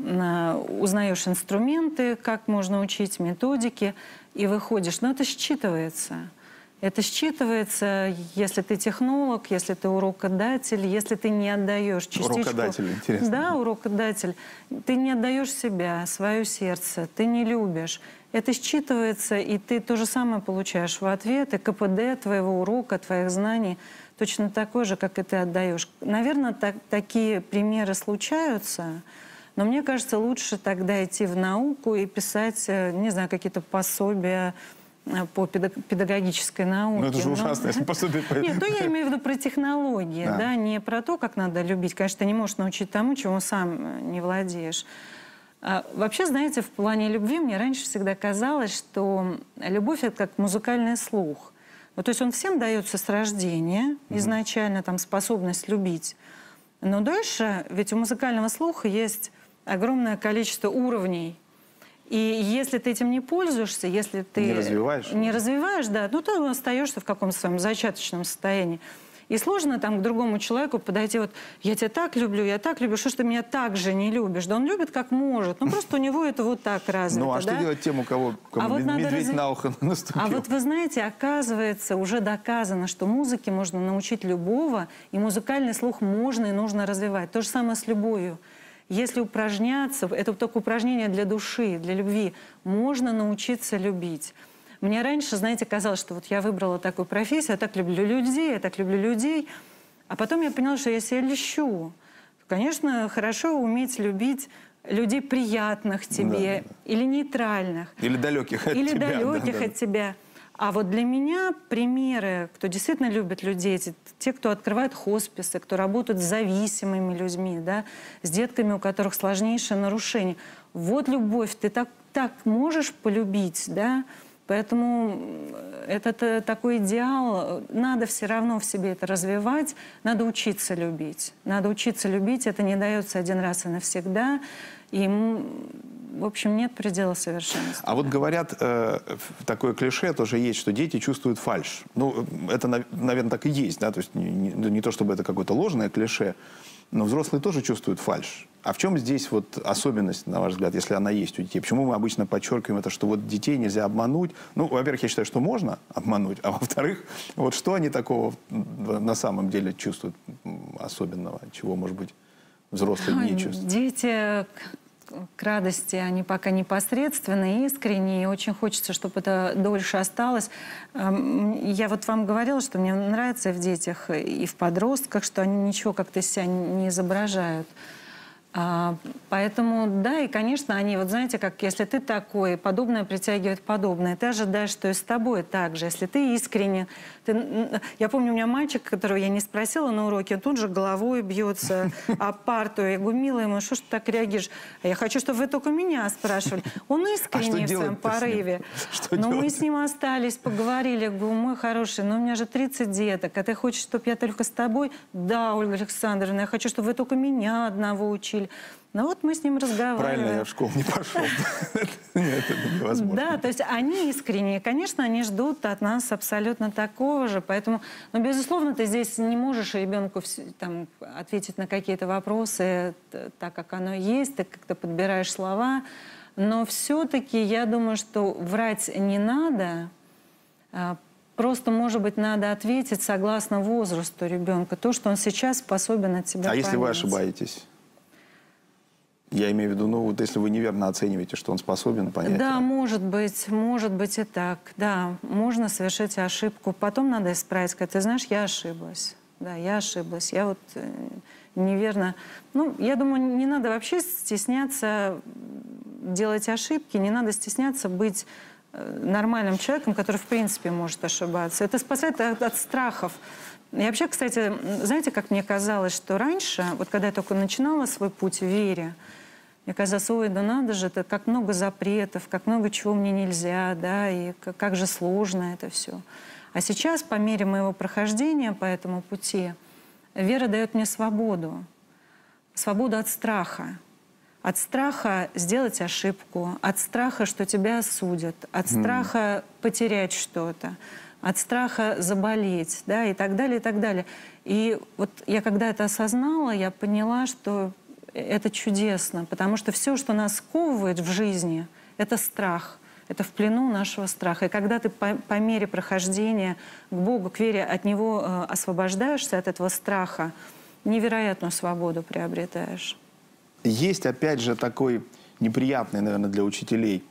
узнаешь инструменты, как можно учить, методики, и выходишь. Но это считывается. Это считывается, если ты технолог, если ты урокодатель, если ты не отдаешь частичку... Урокодатель, интересно. Да, урокодатель. Ты не отдаешь себя, свое сердце, ты не любишь. Это считывается, и ты то же самое получаешь в ответ, и КПД твоего урока, твоих знаний точно такой же, как и ты отдаешь. Наверное, такие примеры случаются. Но мне кажется, лучше тогда идти в науку и писать, не знаю, какие-то пособия по педагогической науке. Ну это же ужасно, если пособие... Нет, то я имею в виду про технологии, да, не про то, как надо любить. Конечно, ты не можешь научить тому, чему сам не владеешь. Вообще, знаете, в плане любви мне раньше всегда казалось, что любовь — это как музыкальный слух. Вот, то есть он всем дается с рождения, изначально там способность любить. Но дальше, ведь у музыкального слуха есть огромное количество уровней. И если ты этим не пользуешься, если ты не развиваешь, да, ну то остаешься в каком-то своем зачаточном состоянии. И сложно там к другому человеку подойти: вот я тебя так люблю, что ж ты меня так же не любишь? Да он любит как может, ну просто у него это вот так развито. Ну а что делать тем, у кого медведь на ухо наступил? А вот вы знаете, оказывается, уже доказано, что музыке можно научить любого, и музыкальный слух можно и нужно развивать. То же самое с любовью. Если упражняться, это только упражнение для души, для любви, можно научиться любить. Мне раньше, знаете, казалось, что вот я выбрала такую профессию, я так люблю людей, а потом я поняла, что я себя льщу. Конечно, хорошо уметь любить людей приятных тебе, или нейтральных. Или далеких от тебя. Или далеких от тебя. А вот для меня примеры, кто действительно любит людей, те, кто открывает хосписы, кто работает с зависимыми людьми, да, с детками, у которых сложнейшее нарушение. Вот любовь, ты так можешь полюбить, да, поэтому это такой идеал, надо все равно в себе это развивать, надо учиться любить. Надо учиться любить, это не дается один раз и навсегда. И, в общем, нет предела совершенства. А вот говорят, такое клише тоже есть, что дети чувствуют фальшь. Ну, это, наверное, так и есть, да, то есть не то, чтобы это какое-то ложное клише, но взрослые тоже чувствуют фальшь. А в чем здесь вот особенность, на ваш взгляд, если она есть у детей? Почему мы обычно подчеркиваем это, что вот детей нельзя обмануть? Ну, во-первых, я считаю, что можно обмануть, а во-вторых, вот что они такого на самом деле чувствуют особенного, чего, может быть, взрослые не чувствуют? Дети к радости, они пока непосредственные, искренние, и очень хочется, чтобы это дольше осталось. Я вот вам говорила, что мне нравится в детях и в подростках, что они ничего как-то из себя не изображают. Поэтому, да, и, конечно, они, вот знаете, как если ты такой, подобное притягивает подобное, ты ожидаешь, что и с тобой так же. Если ты искренне... Я помню, у меня мальчик, которого я не спросила на уроке, он тут же головой бьется об парту. Я говорю, милая моя, что ж ты так реагируешь? Я хочу, чтобы вы только меня спрашивали. Он искренне в своем порыве. Но мы с ним остались, поговорили. Я говорю, мой хороший, но у меня же 30 деток, а ты хочешь, чтобы я только с тобой? Да, Ольга Александровна, я хочу, чтобы вы только меня одного учили. Ну вот мы с ним разговариваем. Правильно, я в школу не пошел. Нет, это невозможно. Да, то есть они искренние. Конечно, они ждут от нас абсолютно такого же. Поэтому, ну, безусловно, ты здесь не можешь ребенку там, ответить на какие-то вопросы так, как оно есть. Ты как-то подбираешь слова. Но все-таки я думаю, что врать не надо. Просто, может быть, надо ответить согласно возрасту ребенка. То, что он сейчас способен от себя понять. А если вы ошибаетесь? Я имею в виду, ну, вот если вы неверно оцениваете, что он способен понять. Да, может быть и так. Да, можно совершить ошибку. Потом надо исправить, сказать, ты знаешь, я ошиблась. Да, я ошиблась. Я вот неверно... Ну, я думаю, не надо вообще стесняться делать ошибки, не надо стесняться быть нормальным человеком, который, в принципе, может ошибаться. Это спасает от страхов. И вообще, кстати, знаете, как мне казалось, что раньше, вот когда я только начинала свой путь в вере, мне казалось, ой, да надо же, это как много запретов, как много чего мне нельзя, да, и как же сложно это все. А сейчас, по мере моего прохождения по этому пути, вера дает мне свободу. Свободу от страха. От страха сделать ошибку, от страха, что тебя осудят, от страха потерять что-то, от страха заболеть, да, и так далее, и так далее. И вот я когда это осознала, я поняла, что это чудесно, потому что все, что нас сковывает в жизни, это страх, это в плену нашего страха. И когда ты по мере прохождения к Богу, к вере, от Него освобождаешься, от этого страха, невероятную свободу приобретаешь. Есть, опять же, такой неприятный, наверное, для учителей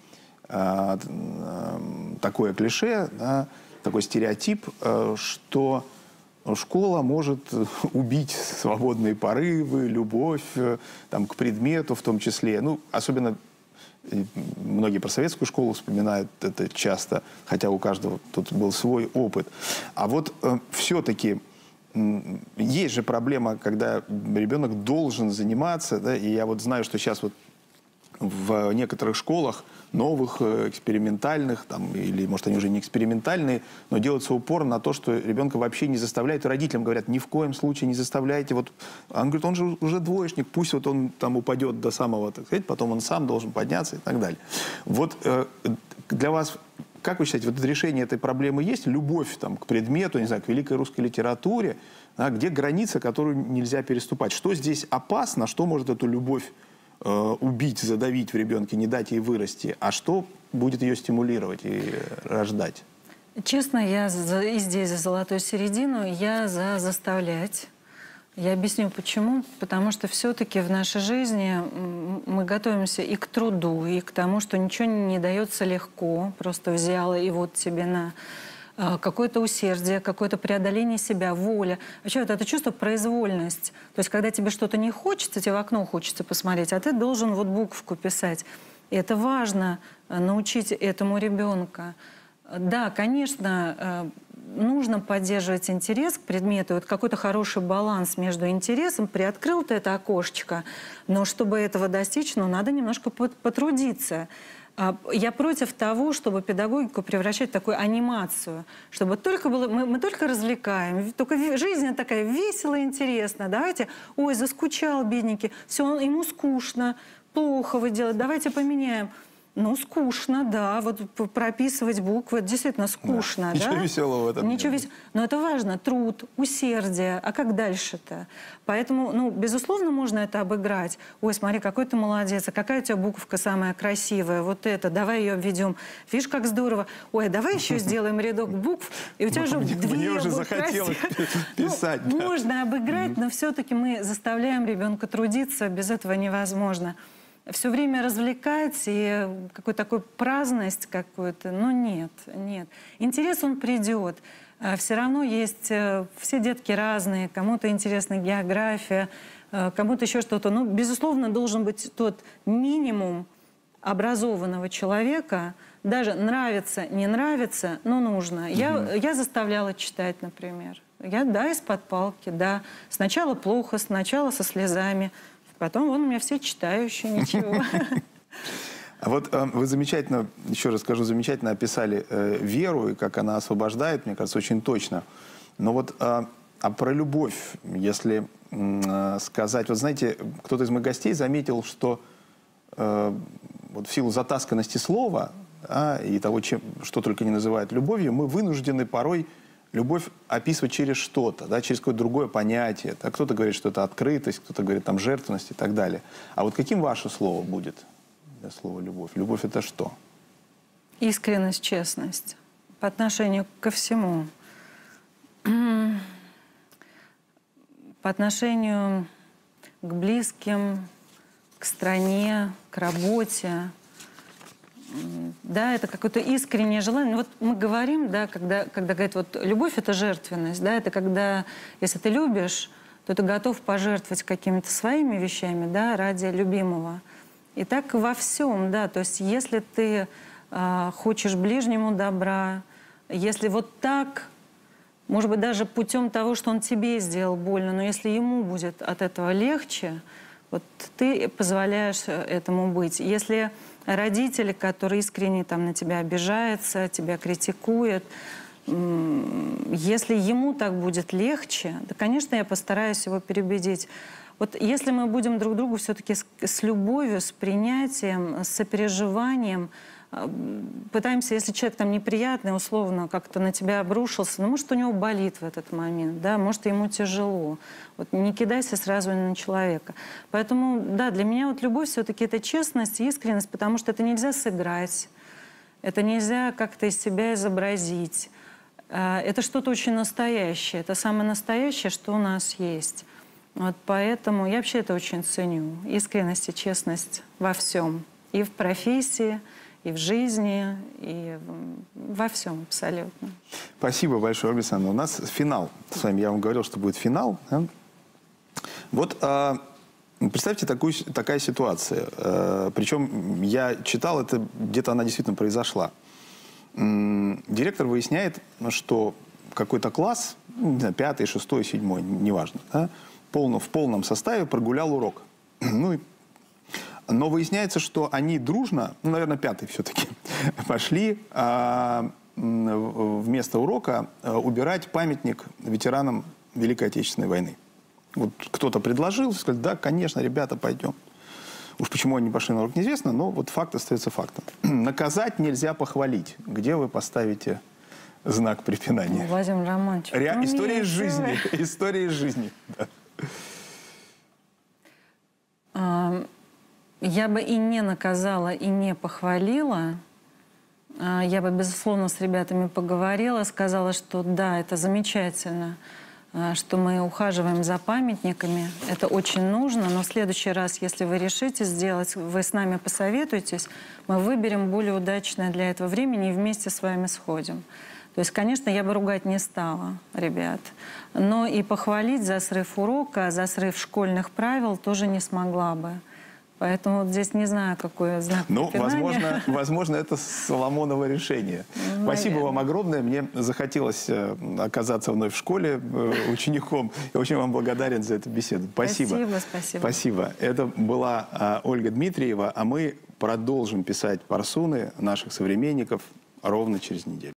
такое клише, да, такой стереотип, что школа может убить свободные порывы, любовь там, к предмету в том числе. Ну, особенно многие про советскую школу вспоминают это часто, хотя у каждого тут был свой опыт. А вот все-таки есть же проблема, когда ребенок должен заниматься, да, и я вот знаю, что сейчас вот в некоторых школах новых, экспериментальных, там, или, может, они уже не экспериментальные, но делается упор на то, что ребенка вообще не заставляют. И родителям говорят, ни в коем случае не заставляйте. Вот, он говорит, он же уже двоечник, пусть вот он там упадет до самого, так сказать, потом он сам должен подняться и так далее. Вот для вас, как вы считаете, вот это решение этой проблемы есть? Любовь там, к предмету, не знаю, к великой русской литературе, да, где граница, которую нельзя переступать? Что здесь опасно, что может эту любовь убить, задавить в ребенке, не дать ей вырасти, а что будет ее стимулировать и рождать? Честно, я и здесь за золотую середину, я за заставлять. Я объясню почему. Потому что все-таки в нашей жизни мы готовимся и к труду, и к тому, что ничего не дается легко, просто взяла и вот тебе на... какое-то усердие, какое-то преодоление себя, воля. Вообще вот это чувство произвольность. То есть когда тебе что-то не хочется, тебе в окно хочется посмотреть, а ты должен вот буковку писать. И это важно научить этому ребенка. Да, конечно, нужно поддерживать интерес к предмету. Вот какой-то хороший баланс между интересом. Приоткрыл ты это окошечко, но чтобы этого достичь, ну, надо немножко потрудиться. Я против того, чтобы педагогику превращать в такую анимацию, чтобы только было, мы только развлекаем, только жизнь такая веселая, интересная. Давайте, ой, заскучал бедненький, все, ему скучно, плохо вы делаете, давайте поменяем. Ну, скучно, да. Вот прописывать буквы, это действительно скучно. Да. Да? Ничего веселого в этом Ничего нет. Но это важно. Труд, усердие. А как дальше-то? Поэтому, ну, безусловно, можно это обыграть. Ой, смотри, какой ты молодец, а какая у тебя буковка самая красивая, вот это, давай ее обведем. Видишь, как здорово. Ой, давай еще сделаем рядок букв, и у тебя уже две Мне уже будут захотелось писать. Ну, да. можно обыграть, но все-таки мы заставляем ребенка трудиться, без этого невозможно. Все время развлекать и какую-то такую праздность какую-то, но нет. Интерес, он придет. Все равно есть, все детки разные, кому-то интересна география, кому-то еще что-то. Ну, безусловно, должен быть тот минимум образованного человека, даже нравится, не нравится, но нужно. Я заставляла читать, например. Да, из-под палки, да. Сначала плохо, сначала со слезами. Потом вон у меня все читающие, ничего. А вот вы замечательно, еще раз скажу, замечательно описали веру и как она освобождает, мне кажется, очень точно. Но вот про любовь, если сказать... Вот знаете, кто-то из моих гостей заметил, что вот в силу затасканности слова и того, что только не называют любовью, мы вынуждены порой любовь описывать через что-то, да, через какое-то другое понятие. Да? Кто-то говорит, что это открытость, кто-то говорит там жертвенность и так далее. А вот каким ваше слово будет для слова любовь? Любовь — это что? Искренность, честность по отношению ко всему. По отношению к близким, к стране, к работе. Да, это какое-то искреннее желание. Вот мы говорим, да, когда говорят, вот любовь — это жертвенность, да, это когда, если ты любишь, то ты готов пожертвовать какими-то своими вещами, да, ради любимого. И так во всем, да, то есть если ты хочешь ближнему добра, если вот так, может быть, даже путем того, что он тебе сделал больно, но если ему будет от этого легче, вот ты позволяешь этому быть. Если родители, которые искренне там на тебя обижаются, тебя критикуют, если ему так будет легче, да, конечно, я постараюсь его переубедить. Вот если мы будем друг другу все-таки с любовью, с принятием, с сопереживанием, пытаемся, если человек там неприятный, условно, как-то на тебя обрушился, ну, может, у него болит в этот момент, да, может, ему тяжело. Вот не кидайся сразу на человека. Поэтому, да, для меня вот любовь все-таки это честность и искренность, потому что это нельзя сыграть, это нельзя как-то из себя изобразить. Это что-то очень настоящее, это самое настоящее, что у нас есть. Вот поэтому я вообще это очень ценю. Искренность и честность во всем. И в профессии, и в жизни, и во всем абсолютно. Спасибо большое, Ольга Александровна. У нас финал с вами. Я вам говорил, что будет финал. Да? Вот представьте такая ситуация. Причем я читал, это где-то она действительно произошла. Директор выясняет, что какой-то класс, 5-й, 6-й, 7-й, неважно, да, в полном составе прогулял урок. Но выясняется, что они дружно, ну, наверное, 5-й все-таки, пошли вместо урока убирать памятник ветеранам Великой Отечественной войны. Вот кто-то предложил, сказали, да, конечно, ребята, пойдем. Уж почему они пошли на урок, неизвестно, но вот факт остается фактом. Наказать нельзя похвалить. Где вы поставите знак препинания? Владимир Романович. История из жизни. История из жизни. Да. Я бы и не наказала, и не похвалила. Я бы, безусловно, с ребятами поговорила, сказала, что да, это замечательно, что мы ухаживаем за памятниками. Это очень нужно, но в следующий раз, если вы решите сделать, вы с нами посоветуетесь, мы выберем более удачное для этого времени и вместе с вами сходим. То есть, конечно, я бы ругать не стала, ребят. Но и похвалить за срыв урока, за срыв школьных правил тоже не смогла бы. Поэтому вот здесь не знаю, какой знак препинания. Возможно, это Соломоново решение. Наверное. Спасибо вам огромное. Мне захотелось оказаться вновь в школе учеником. Я очень вам благодарен за эту беседу. Спасибо. Спасибо. Спасибо. Это была Ольга Дмитриева, а мы продолжим писать парсуны наших современников ровно через неделю.